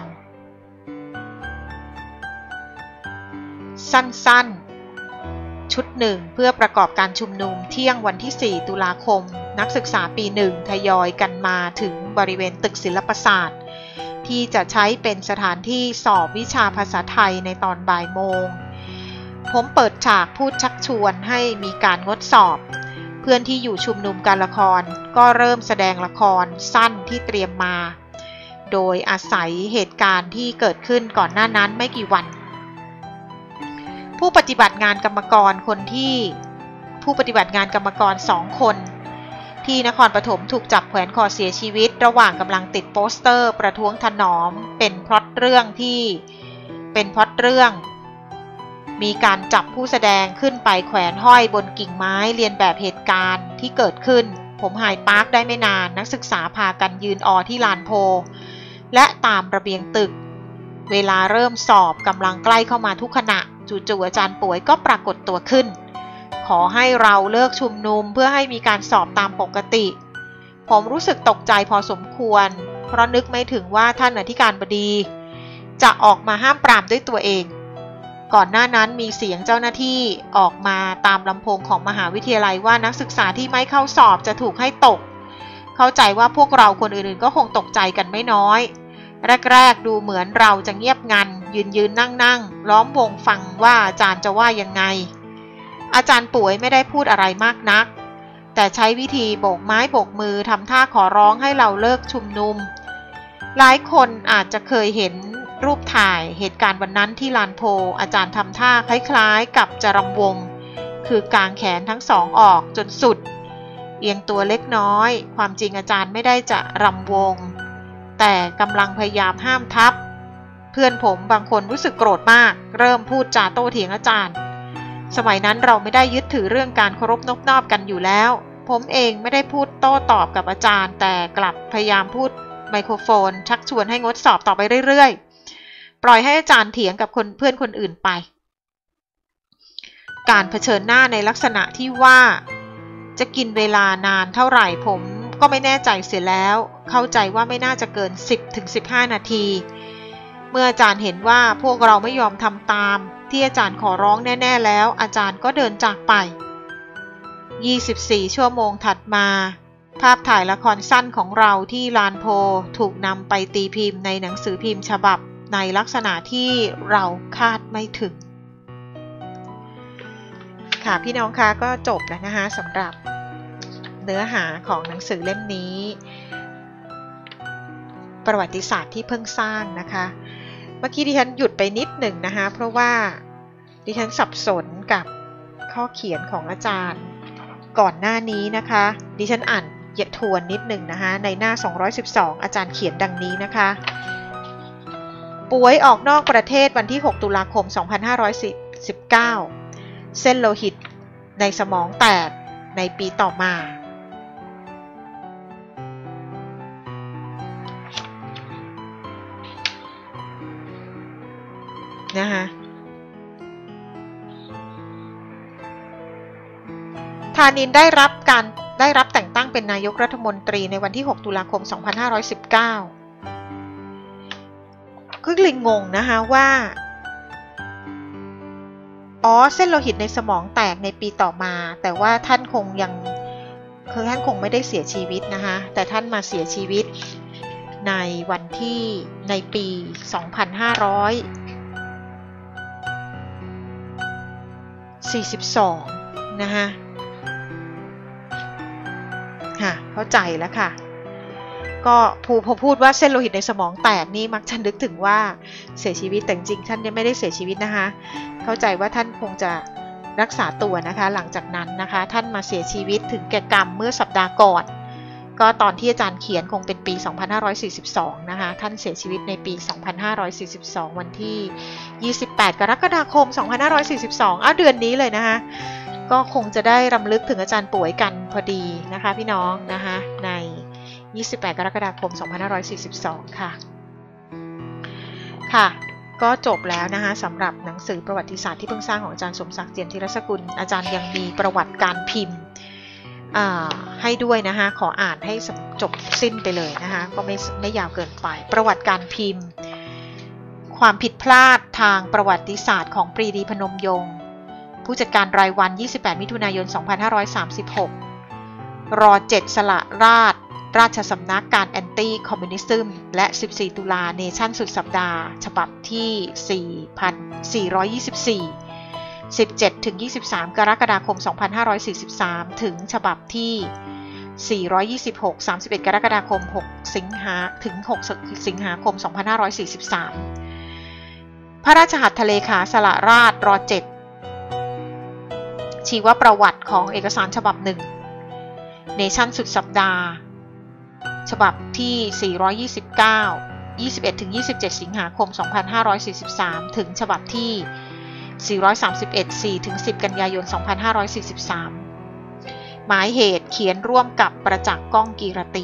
สั้นๆชุดหนึ่งเพื่อประกอบการชุมนุมเที่ยงวันที่สี่ตุลาคมนักศึกษาปีหนึ่งทยอยกันมาถึงบริเวณตึกศิลปศาสตร์ที่จะใช้เป็นสถานที่สอบวิชาภาษาไทยในตอนบ่ายโมงผมเปิดฉากพูดชักชวนให้มีการงดสอบเพื่อนที่อยู่ชุมนุมการละครก็เริ่มแสดงละครสั้นที่เตรียมมาโดยอาศัยเหตุการณ์ที่เกิดขึ้นก่อนหน้านั้นไม่กี่วันผู้ปฏิบัติงานกรรมกรคนที่ผู้ปฏิบัติงานกรรมกรสองคนที่นครปฐมถูกจับแขวนคอเสียชีวิตระหว่างกำลังติดโปสเตอร์ประท้วงถนอมเป็นพล็อตเรื่องที่เป็นพล็อตเรื่องมีการจับผู้แสดงขึ้นไปแขวนห้อยบนกิ่งไม้เรียนแบบเหตุการณ์ที่เกิดขึ้นผมไฮพาร์คได้ไม่นานนักศึกษาพากันยืนออที่ลานโพและตามระเบียงตึกเวลาเริ่มสอบกำลังใกล้เข้ามาทุกขณะจู่ๆอาจารย์ป่วยก็ปรากฏตัวขึ้นขอให้เราเลิกชุมนุมเพื่อให้มีการสอบตามปกติผมรู้สึกตกใจพอสมควรเพราะนึกไม่ถึงว่าท่านอธิการบดีจะออกมาห้ามปรามด้วยตัวเองก่อนหน้านั้นมีเสียงเจ้าหน้าที่ออกมาตามลำโพงของมหาวิทยาลัยว่านักศึกษาที่ไม่เข้าสอบจะถูกให้ตกเข้าใจว่าพวกเราคนอื่นๆก็คงตกใจกันไม่น้อยแรกๆดูเหมือนเราจะเงียบงันยืนยืนนั่งนั่งล้อมวงฟังว่าอาจารย์จะว่ายังไงอาจารย์ป่วยไม่ได้พูดอะไรมากนักแต่ใช้วิธีโบกไม้โบกมือทำท่าขอร้องให้เราเลิกชุมนุมหลายคนอาจจะเคยเห็นรูปถ่ายเหตุการณ์วันนั้นที่ลานโพอาจารย์ทำท่าคล้ายๆกับจะรำวงคือกางแขนทั้งสองออกจนสุดเอียงตัวเล็กน้อยความจริงอาจารย์ไม่ได้จะรำวงแต่กำลังพยายามห้ามทับเพื่อนผมบางคนรู้สึกโกรธมากเริ่มพูดจาโต้เถียงอาจารย์สมัยนั้นเราไม่ได้ยึดถือเรื่องการเคารพนอบนอบกันอยู่แล้วผมเองไม่ได้พูดโต้ตอบกับอาจารย์แต่กลับพยายามพูดไมโครโฟนชักชวนให้งดสอบต่อไปเรื่อยๆปล่อยให้อาจารย์เถียงกับคนเพื่อนคนอื่นไปการเผชิญหน้าในลักษณะที่ว่าจะกินเวลานานเท่าไหร่ผมก็ไม่แน่ใจเสียแล้วเข้าใจว่าไม่น่าจะเกิน สิบถึงสิบห้า นาทีเมื่ออาจารย์เห็นว่าพวกเราไม่ยอมทำตามที่อาจารย์ขอร้องแน่ๆแล้วอาจารย์ก็เดินจากไปยี่สิบสี่ชั่วโมงถัดมาภาพถ่ายละครสั้นของเราที่ลานโพถูกนำไปตีพิมพ์ในหนังสือพิมพ์ฉบับในลักษณะที่เราคาดไม่ถึงค่ะพี่น้องคะก็จบแล้วนะคะสำหรับเนื้อหาของหนังสือเล่มนี้ประวัติศาสตร์ที่เพิ่งสร้างนะคะเมื่อกี้ดิฉันหยุดไปนิดหนึ่งนะคะเพราะว่าดิฉันสับสนกับข้อเขียนของอาจารย์ก่อนหน้านี้นะคะดิฉันอ่านเยทวนนิดหนึ่งนะคะในหน้าสองร้อยสิบสองอาจารย์เขียนดังนี้นะคะป่วยออกนอกประเทศวันที่หกตุลาคมสองพันห้าร้อยสิบเก้าเส้นโลหิตในสมองแตกในปีต่อมานะคะธานินได้รับการได้รับแต่งตั้งเป็นนายกรัฐมนตรีในวันที่หกตุลาคมสองพันห้าร้อยสิบเก้าคือลิงงงนะคะว่าอ๋อเส้นโลหิตในสมองแตกในปีต่อมาแต่ว่าท่านคงยังคือท่านคงไม่ได้เสียชีวิตนะคะแต่ท่านมาเสียชีวิตในวันที่ในปีสองพันห้าร้อยสี่สิบสองนะคะค่ะเข้าใจแล้วค่ะก็พอพูดว่าเส้นโลหิตในสมองแตกนี่มักจะนึกถึงว่าเสียชีวิตแต่จริงท่านไม่ได้เสียชีวิตนะคะเข้าใจว่าท่านคงจะรักษาตัวนะคะหลังจากนั้นนะคะท่านมาเสียชีวิตถึงแก่กรรมเมื่อสัปดาห์ก่อนก็ตอนที่อาจารย์เขียนคงเป็นปีสองพันห้าร้อยสี่สิบสองนะคะท่านเสียชีวิตในปีสองพันห้าร้อยสี่สิบสองวันที่ยี่สิบแปดกรกฎาคมสองพันห้าร้อยสี่สิบสองอ้าวเดือนนี้เลยนะคะก็คงจะได้รำลึกถึงอาจารย์ป่วยกันพอดีนะคะพี่น้องนะคะในยี่สิบแปดกรกฎาคมสองพันห้าร้อยสี่สิบสองค่ะค่ะก็จบแล้วนะคะสำหรับหนังสือประวัติศาสตร์ที่เพิ่งสร้างของอาจารย์สมศักดิ์เจียมธีรสกุลอาจารย์ยังมีประวัติการพิมพ์ให้ด้วยนะคะขออ่านให้จบสิ้นไปเลยนะคะก็ไม่ไม่ยาวเกินไปประวัติการพิมพ์ความผิดพลาดทางประวัติศาสตร์ของปรีดีพนมยงค์ผู้จัดการรายวันยี่สิบแปดมิถุนายนสองพันห้าร้อยสามสิบหกรอเจ็ดสละราชราชสำนักการแอนตี้คอมมิวนิซึมและสิบสี่ตุลาเนชั่นสุดสัปดาห์ฉบับที่ สี่พันสี่ร้อยยี่สิบสี่ สิบเจ็ดถึงยี่สิบสามกรกฎาคมสองพันห้าร้อยสี่สิบสามถึงฉบับที่สี่ร้อยยี่สิบหก สามสิบเอ็ดกรกฎาคมหกสิงหาถึงหกสิงหาคมสองพันห้าร้อยสี่สิบสามพระราชหัตถเลขาสละราชรอเจ็ดชีวประวัติของเอกสารฉบับหนึ่งเนชั่นสุดสัปดาห์ฉบับที่สี่ร้อยยี่สิบเก้า ยี่สิบเอ็ดถึงยี่สิบเจ็ดสิงหาคมสองพันห้าร้อยสี่สิบสามถึงฉบับที่สี่ร้อยสามสิบเอ็ด สี่ถึงสิบกันยายนสองพันห้าร้อยสี่สิบสามหมายเหตุเขียนร่วมกับประจักษ์ก้องกีรติ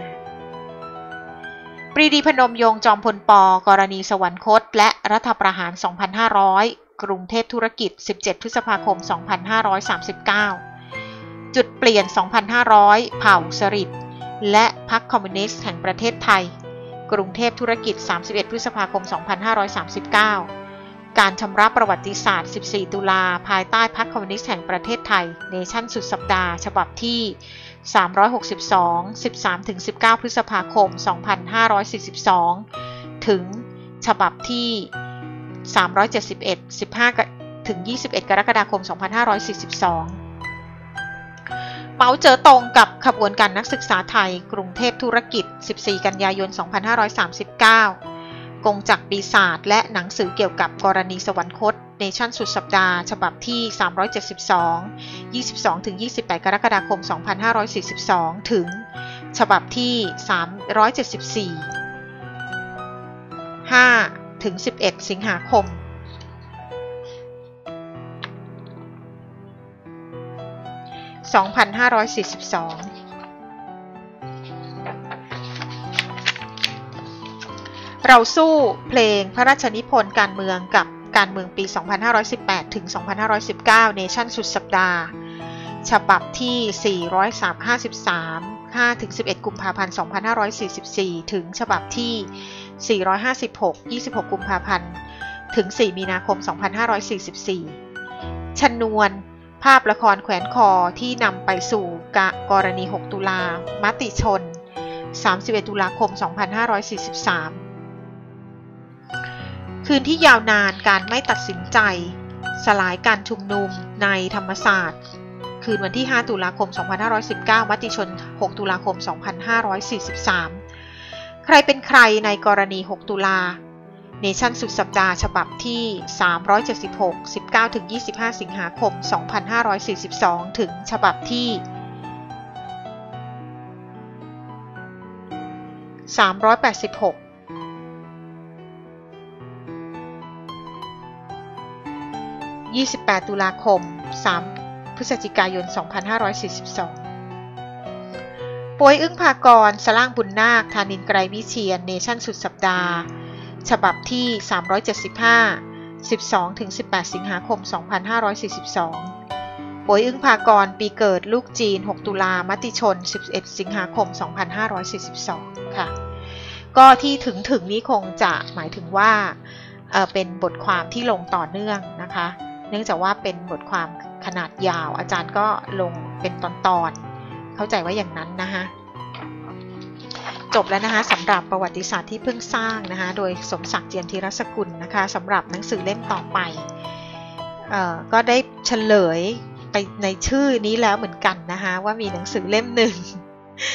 ปรีดีพนมยงค์จอมพลป.กรณีสวรรคตและรัฐประหารสองพันห้าร้อยกรุงเทพธุรกิจสิบเจ็ดพฤษภาคมสองพันห้าร้อยสามสิบเก้าจุดเปลี่ยนสองพันห้าร้อยเผ่าสฤษดิ์และพรรคคอมมิวนิสต์แห่งประเทศไทยกรุงเทพธุรกิจสามสิบเอ็ดพฤษภาคมสองพันห้าร้อยสามสิบเก้าการชำระประวัติศาสตร์สิบสี่ตุลาภายใต้พรรคคอมมิวนิสต์แห่งประเทศไทยเนชั่นสุดสัปดาห์ฉบับที่สามร้อยหกสิบสอง สิบสามถึงสิบเก้าพฤษภาคมสองพันห้าร้อยสี่สิบสองถึงฉบับที่สามร้อยเจ็ดสิบเอ็ด สิบห้าถึงยี่สิบเอ็ดกรกฎาคมสองพันห้าร้อยสี่สิบสองเมาเจ๋อตงกับขบวนการนักศึกษาไทยกรุงเทพธุรกิจสิบสี่กันยายนสองพันห้าร้อยสามสิบเก้ากงจักรปีศาจและหนังสือเกี่ยวกับกรณีสวรรคตเนชั่นสุดสัปดาห์ฉบับที่สามร้อยเจ็ดสิบสอง ยี่สิบสองถึงยี่สิบแปดกรกฎาคมสองพันห้าร้อยสี่สิบสองถึงฉบับที่สามร้อยเจ็ดสิบสี่ ห้าถึงสิบเอ็ดสิงหาคมสองพันห้าร้อยสี่สิบสองเราสู้เพลงพระราชนิพนธ์การเมืองกับการเมืองปีสองพันห้าร้อยสิบแปดถึงสองพันห้าร้อยสิบเก้าเนชั่นสุดสัปดาห์ฉบับที่สี่ร้อยห้าสิบสาม ห้าถึงสิบเอ็ดกุมภาพันธ์สองพันห้าร้อยสี่สิบสี่ถึงฉบับที่สี่ร้อยห้าสิบหก ยี่สิบหกกุมภาพันธ์ถึงสี่มีนาคมสองพันห้าร้อยสี่สิบสี่ชนวนภาพละครแขวนคอที่นำไปสู่กรณีหกตุลามติชนสามสิบเอ็ดตุลาคมสองพันห้าร้อยสี่สิบสามคืนที่ยาวนานการไม่ตัดสินใจสลายการชุมนุมในธรรมศาสตร์คืนวันที่ห้าตุลาคมสองพันห้าร้อยสิบเก้ามติชนหกตุลาคมสองพันห้าร้อยสี่สิบสามใครเป็นใครในกรณีหกตุลาเนชั่นสุดสัปดาห์ฉบับที่สามร้อยเจ็ดสิบหก สิบเก้าถึงยี่สิบห้าสิงหาคมสองพันห้าร้อยสี่สิบสองถึงฉบับที่สามร้อยแปดสิบหกยี่สิบแปดตุลาคมสามพฤศจิกายนสองพันห้าร้อยสี่สิบสองป่วยอึ้งภากรสล่างบุญนาคธานินทร์ไกรวิเชียรเนชั่นสุดสัปดาห์ฉบับที่สามร้อยเจ็ดสิบห้า สิบสองถึงสิบแปดสิงหาคมสองพันห้าร้อยสี่สิบสองป่วยอึ้งภากรปีเกิดลูกจีนหกตุลามติชนสิบเอ็ดสิงหาคมสองพันห้าร้อยสี่สิบสองค่ะก็ที่ถึงถึงนี้คงจะหมายถึงว่าเอ่อเป็นบทความที่ลงต่อเนื่องนะคะเนื่องจากว่าเป็นบทความขนาดยาวอาจารย์ก็ลงเป็นตอนๆเข้าใจว่าอย่างนั้นนะคะจบแล้วนะคะสำหรับประวัติศาสตร์ที่เพิ่งสร้างนะคะโดยสมศักดิ์เจียมธีรสกุลนะคะสำหรับหนังสือเล่มต่อไปเอ่อก็ได้เฉลยไปในชื่อนี้แล้วเหมือนกันนะคะว่ามีหนังสือเล่มหนึ่ง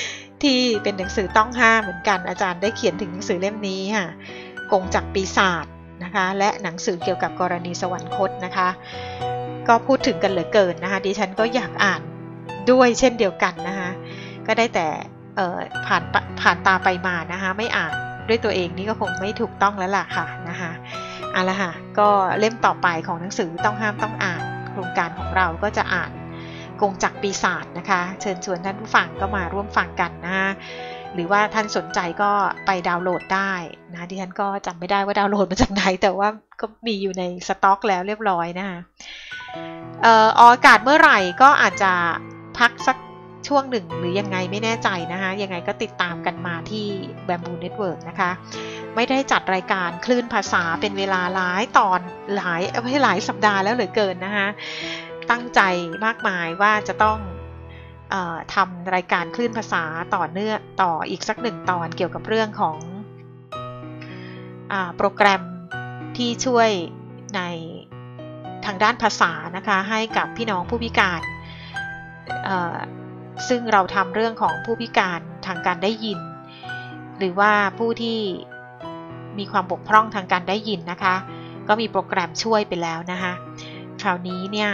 ที่เป็นหนังสือต้องห้ามเหมือนกันอาจารย์ได้เขียนถึงหนังสือเล่มนี้ค่ะกงจักรปีศาจนะคะและหนังสือเกี่ยวกับกรณีสวรรคตนะคะก็พูดถึงกันเหลือเกินนะคะดิฉันก็อยากอ่านด้วยเช่นเดียวกันนะคะก็ได้แต่ผ่านผ่านตาไปมานะคะไม่อ่านด้วยตัวเองนี่ก็คงไม่ถูกต้องแล้วล่ะค่ะนะคะเอาละค่ะก็เล่มต่อไปของหนังสือต้องห้ามต้องอ่านโครงการของเราก็จะอ่านกงจักรปีศาจนะคะเชิญชวนท่านผู้ฟังก็มาร่วมฟังกันนะคะหรือว่าท่านสนใจก็ไปดาวน์โหลดได้นะดิฉันก็จำไม่ได้ว่าดาวน์โหลดมาจากไหนแต่ว่าก็มีอยู่ในสต็อกแล้วเรียบร้อยนะคะเอ่อออกอากาศเมื่อไหร่ก็อาจจะพักสักช่วงหนึ่งหรือยังไงไม่แน่ใจนะคะยังไงก็ติดตามกันมาที่ Bamboo Network นะคะไม่ได้จัดรายการคลื่นภาษาเป็นเวลาหลายตอนหลายให้หลายสัปดาห์แล้วเหลือเกินนะคะตั้งใจมากมายว่าจะต้องเอ่อทำรายการคลื่นภาษาต่อเนื่องต่ออีกสักหนึ่งตอนเกี่ยวกับเรื่องของอ่าโปรแกรมที่ช่วยในทางด้านภาษานะคะให้กับพี่น้องผู้พิการเอ่อซึ่งเราทำเรื่องของผู้พิการทางการได้ยินหรือว่าผู้ที่มีความบกพร่องทางการได้ยินนะคะก็มีโปรแกรมช่วยไปแล้วนะคะคราวนี้เนี่ย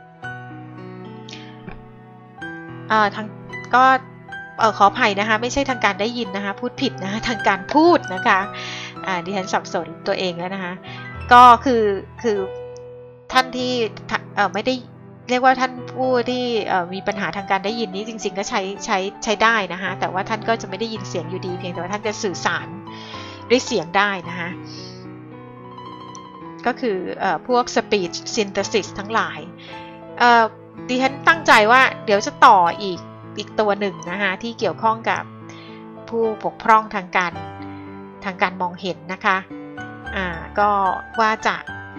เอ่อทางก็เอ่อขออภัยนะคะไม่ใช่ทางการได้ยินนะคะพูดผิดนะคะทางการพูดนะคะอ่าดิฉันสับสนตัวเองแล้วนะคะก็คือคือท่านที่เอ่อไม่ได้เรียกว่าท่านผู้ที่มีปัญหาทางการได้ยินนี้จริงๆก็ใช้ใช้ใช้ได้นะคะแต่ว่าท่านก็จะไม่ได้ยินเสียงอยู่ดีเพียงแต่ว่าท่านจะสื่อสารด้วยเสียงได้นะคะก็คือเอ่อพวก speech synthesis ทั้งหลายเอ่อดิฉันตั้งใจว่าเดี๋ยวจะต่ออีกอีกตัวหนึ่งนะคะที่เกี่ยวข้องกับผู้บกพร่องทางการทางการมองเห็นนะคะอ่าก็ว่าจะ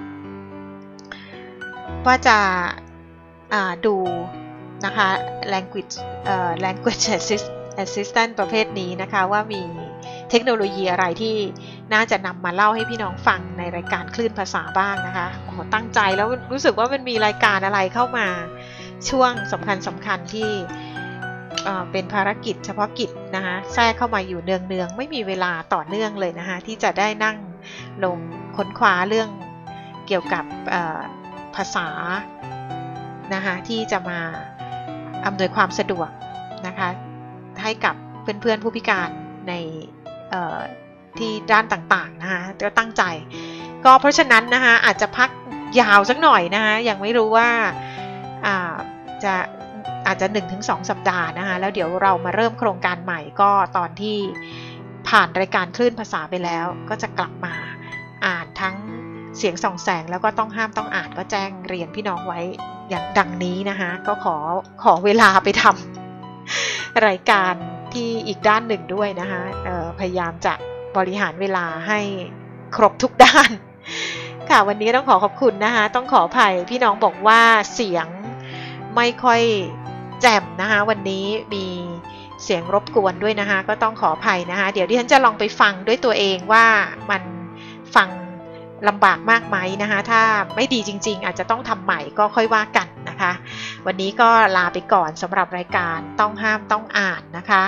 ว่าจะดูนะคะ language language assistant ประเภทนี้นะคะว่ามีเทคโนโลยีอะไรที่น่าจะนำมาเล่าให้พี่น้องฟังในรายการคลื่นภาษาบ้างนะคะโอ้โหตั้งใจแล้วรู้สึกว่ามันมีรายการอะไรเข้ามาช่วงสำคัญสำคัญที่เป็นภารกิจเฉพาะกิจนะคะแทรกเข้ามาอยู่เนืองๆไม่มีเวลาต่อเนื่องเลยนะคะที่จะได้นั่งลงค้นคว้าเรื่องเกี่ยวกับภาษานะคะที่จะมาอำนวยความสะดวกนะคะให้กับเพื่อนๆผู้พิการในที่ด้านต่างๆนะคะก็ตั้งใจก็เพราะฉะนั้นนะคะอาจจะพักยาวสักหน่อยนะคะยังไม่รู้ว่าจะอาจจะ หนึ่งถึงสอง สัปดาห์นะคะแล้วเดี๋ยวเรามาเริ่มโครงการใหม่ก็ตอนที่ผ่านรายการคลื่นภาษาไปแล้วก็จะกลับมาอ่านทั้งเสียงส่องแสงแล้วก็ต้องห้ามต้องอ่านก็แจ้งเรียนพี่น้องไว้อย่างดังนี้นะคะก็ขอขอเวลาไปทำรายการที่อีกด้านหนึ่งด้วยนะคะพยายามจะบริหารเวลาให้ครบทุกด้านค่ะวันนี้ต้องขอขอบคุณนะคะต้องขออภัยพี่น้องบอกว่าเสียงไม่ค่อยแจ่มนะคะวันนี้มีเสียงรบกวนด้วยนะคะก็ต้องขออภัยนะคะเดี๋ยวดิฉันจะลองไปฟังด้วยตัวเองว่ามันฟังลำบากมากไหมนะคะถ้าไม่ดีจริงๆอาจจะต้องทำใหม่ก็ค่อยว่ากันนะคะวันนี้ก็ลาไปก่อนสำหรับรายการต้องห้ามต้องอ่านนะคะ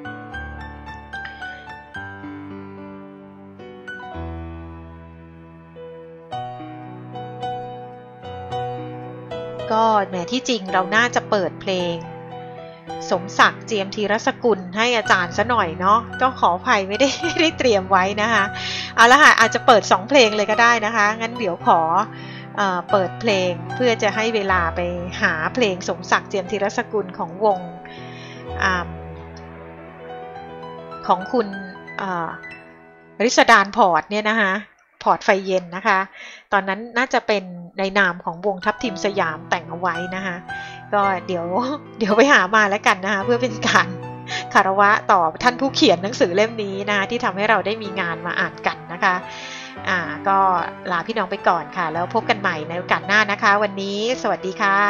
ก็แหมที่จริงเราน่าจะเปิดเพลงสมศักดิ์เจียมธีรสกุลให้อาจารย์ซะหน่อยเนาะต้องขออภัยไม่ได้ไม่ได้เตรียมไว้นะคะเอาละค่ะอาจจะเปิดสองเพลงเลยก็ได้นะคะงั้นเดี๋ยวขอเอ่อเปิดเพลงเพื่อจะให้เวลาไปหาเพลงสมศักดิ์เจียมธีรสกุลของวงของคุณริศดารพอร์ตเนี่ยนะคะพอร์ตไฟเย็นนะคะตอนนั้นน่าจะเป็นในนามของวงทัพทีมสยามแต่งเอาไว้นะคะก็เดี๋ยวเดี๋ยวไปหามาแล้วกันนะคะเพื่อเป็นการคารวะต่อท่านผู้เขียนหนังสือเล่มนี้นะคะที่ทำให้เราได้มีงานมาอ่านกันนะคะอ่าก็ลาพี่น้องไปก่อนค่ะแล้วพบกันใหม่ในโอกาสหน้านะคะวันนี้สวัสดีค่ะ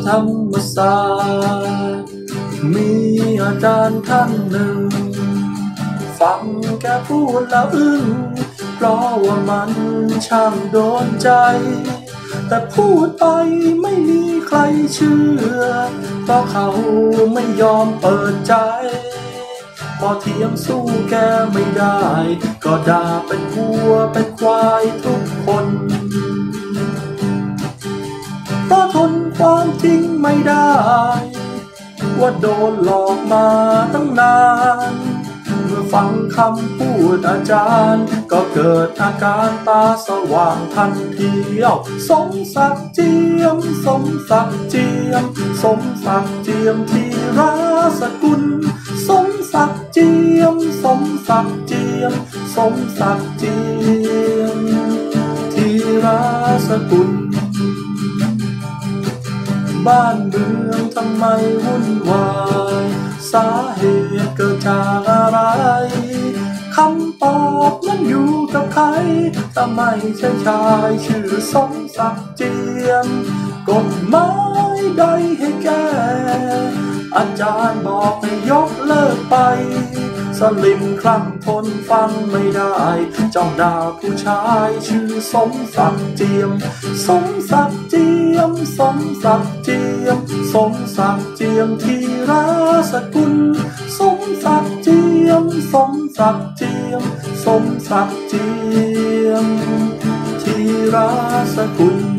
ธรรมศาสตร์มีอาจารย์ท่านหนึ่งฟังแกพูดแล้วอึ้งเพราะว่ามันช่างโดนใจแต่พูดไปไม่มีใครเชื่อเพราะเขาไม่ยอมเปิดใจพอเถียงสู้แกไม่ได้ก็ด่าเป็นวัวเป็นควายทุกคนเพราะทนความจริงไม่ได้ว่าโดนหลอกมาตั้งนานเมื่อฟังคำพูดอาจารย์ก็เกิดอาการตาสว่างทันทีสมศักดิ์เจียมสมศักดิ์เจียมสมศักดิ์เจียมธีราสกุลสมศักดิ์เจียมสมศักดิ์เจียมสมศักดิ์เจียมธีราสกุลบ้านเมืองทำไมวุ่นวายสาเหตุเกิดจากอะไรคำตอบนั้นอยู่กับใครถ้าไม่ใช่ชายชื่อสมศักดิ์เจียมกฎหมายใดให้แก้อาจารย์บอกให้ยกเลิกไปสลิมคลั่งทนฟังไม่ได้จ้องด่าผู้ชายชื่อสมศักดิ์เจียมสมศักดิ์เจียมสมศักดิ์เจียมสมศักดิ์เจียมธีราสกุลสมศักดิ์เจียมสมศักดิ์เจียมสมศักดิ์เจียมธีราสกุล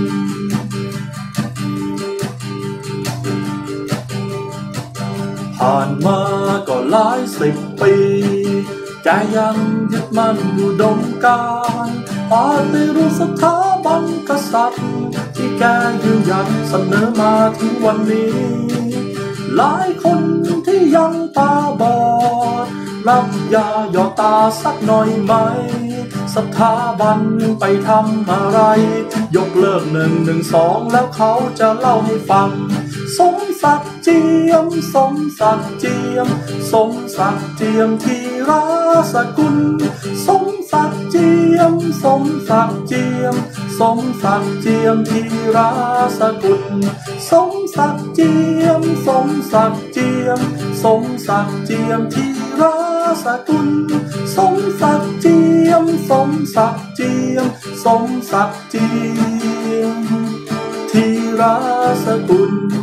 ผ่านมาก็หลายสิบปีแกยังยึดมั่นอุดมการณ์ปฏิรูปสถาบันกษัตริย์ที่แกยืนหยัดเสนอมาถึงวันนี้หลายคนที่ยังตาบอดรับยาหยอดตาสักหน่อยไหมสถาบันไปทำอะไรยกเลิกหนึ่งหนึ่งสองแล้วเขาจะเล่าให้ฟังสมศักดิ์เจียมสมศักดิ์เจียมสมศักดิ์เจียมธีราสกุลสมศักดิ์เจียมสมศักดิ์เจียมสมศักดิ์เจียมธีราสกุลสมศักดิ์เจียมสมศักดิ์เจียมสมศักดิ์เจียมธีราสกุลสมศักดิ์เจียมสมศักดิ์เจียมสมศักดิ์เจียมธีราสกุล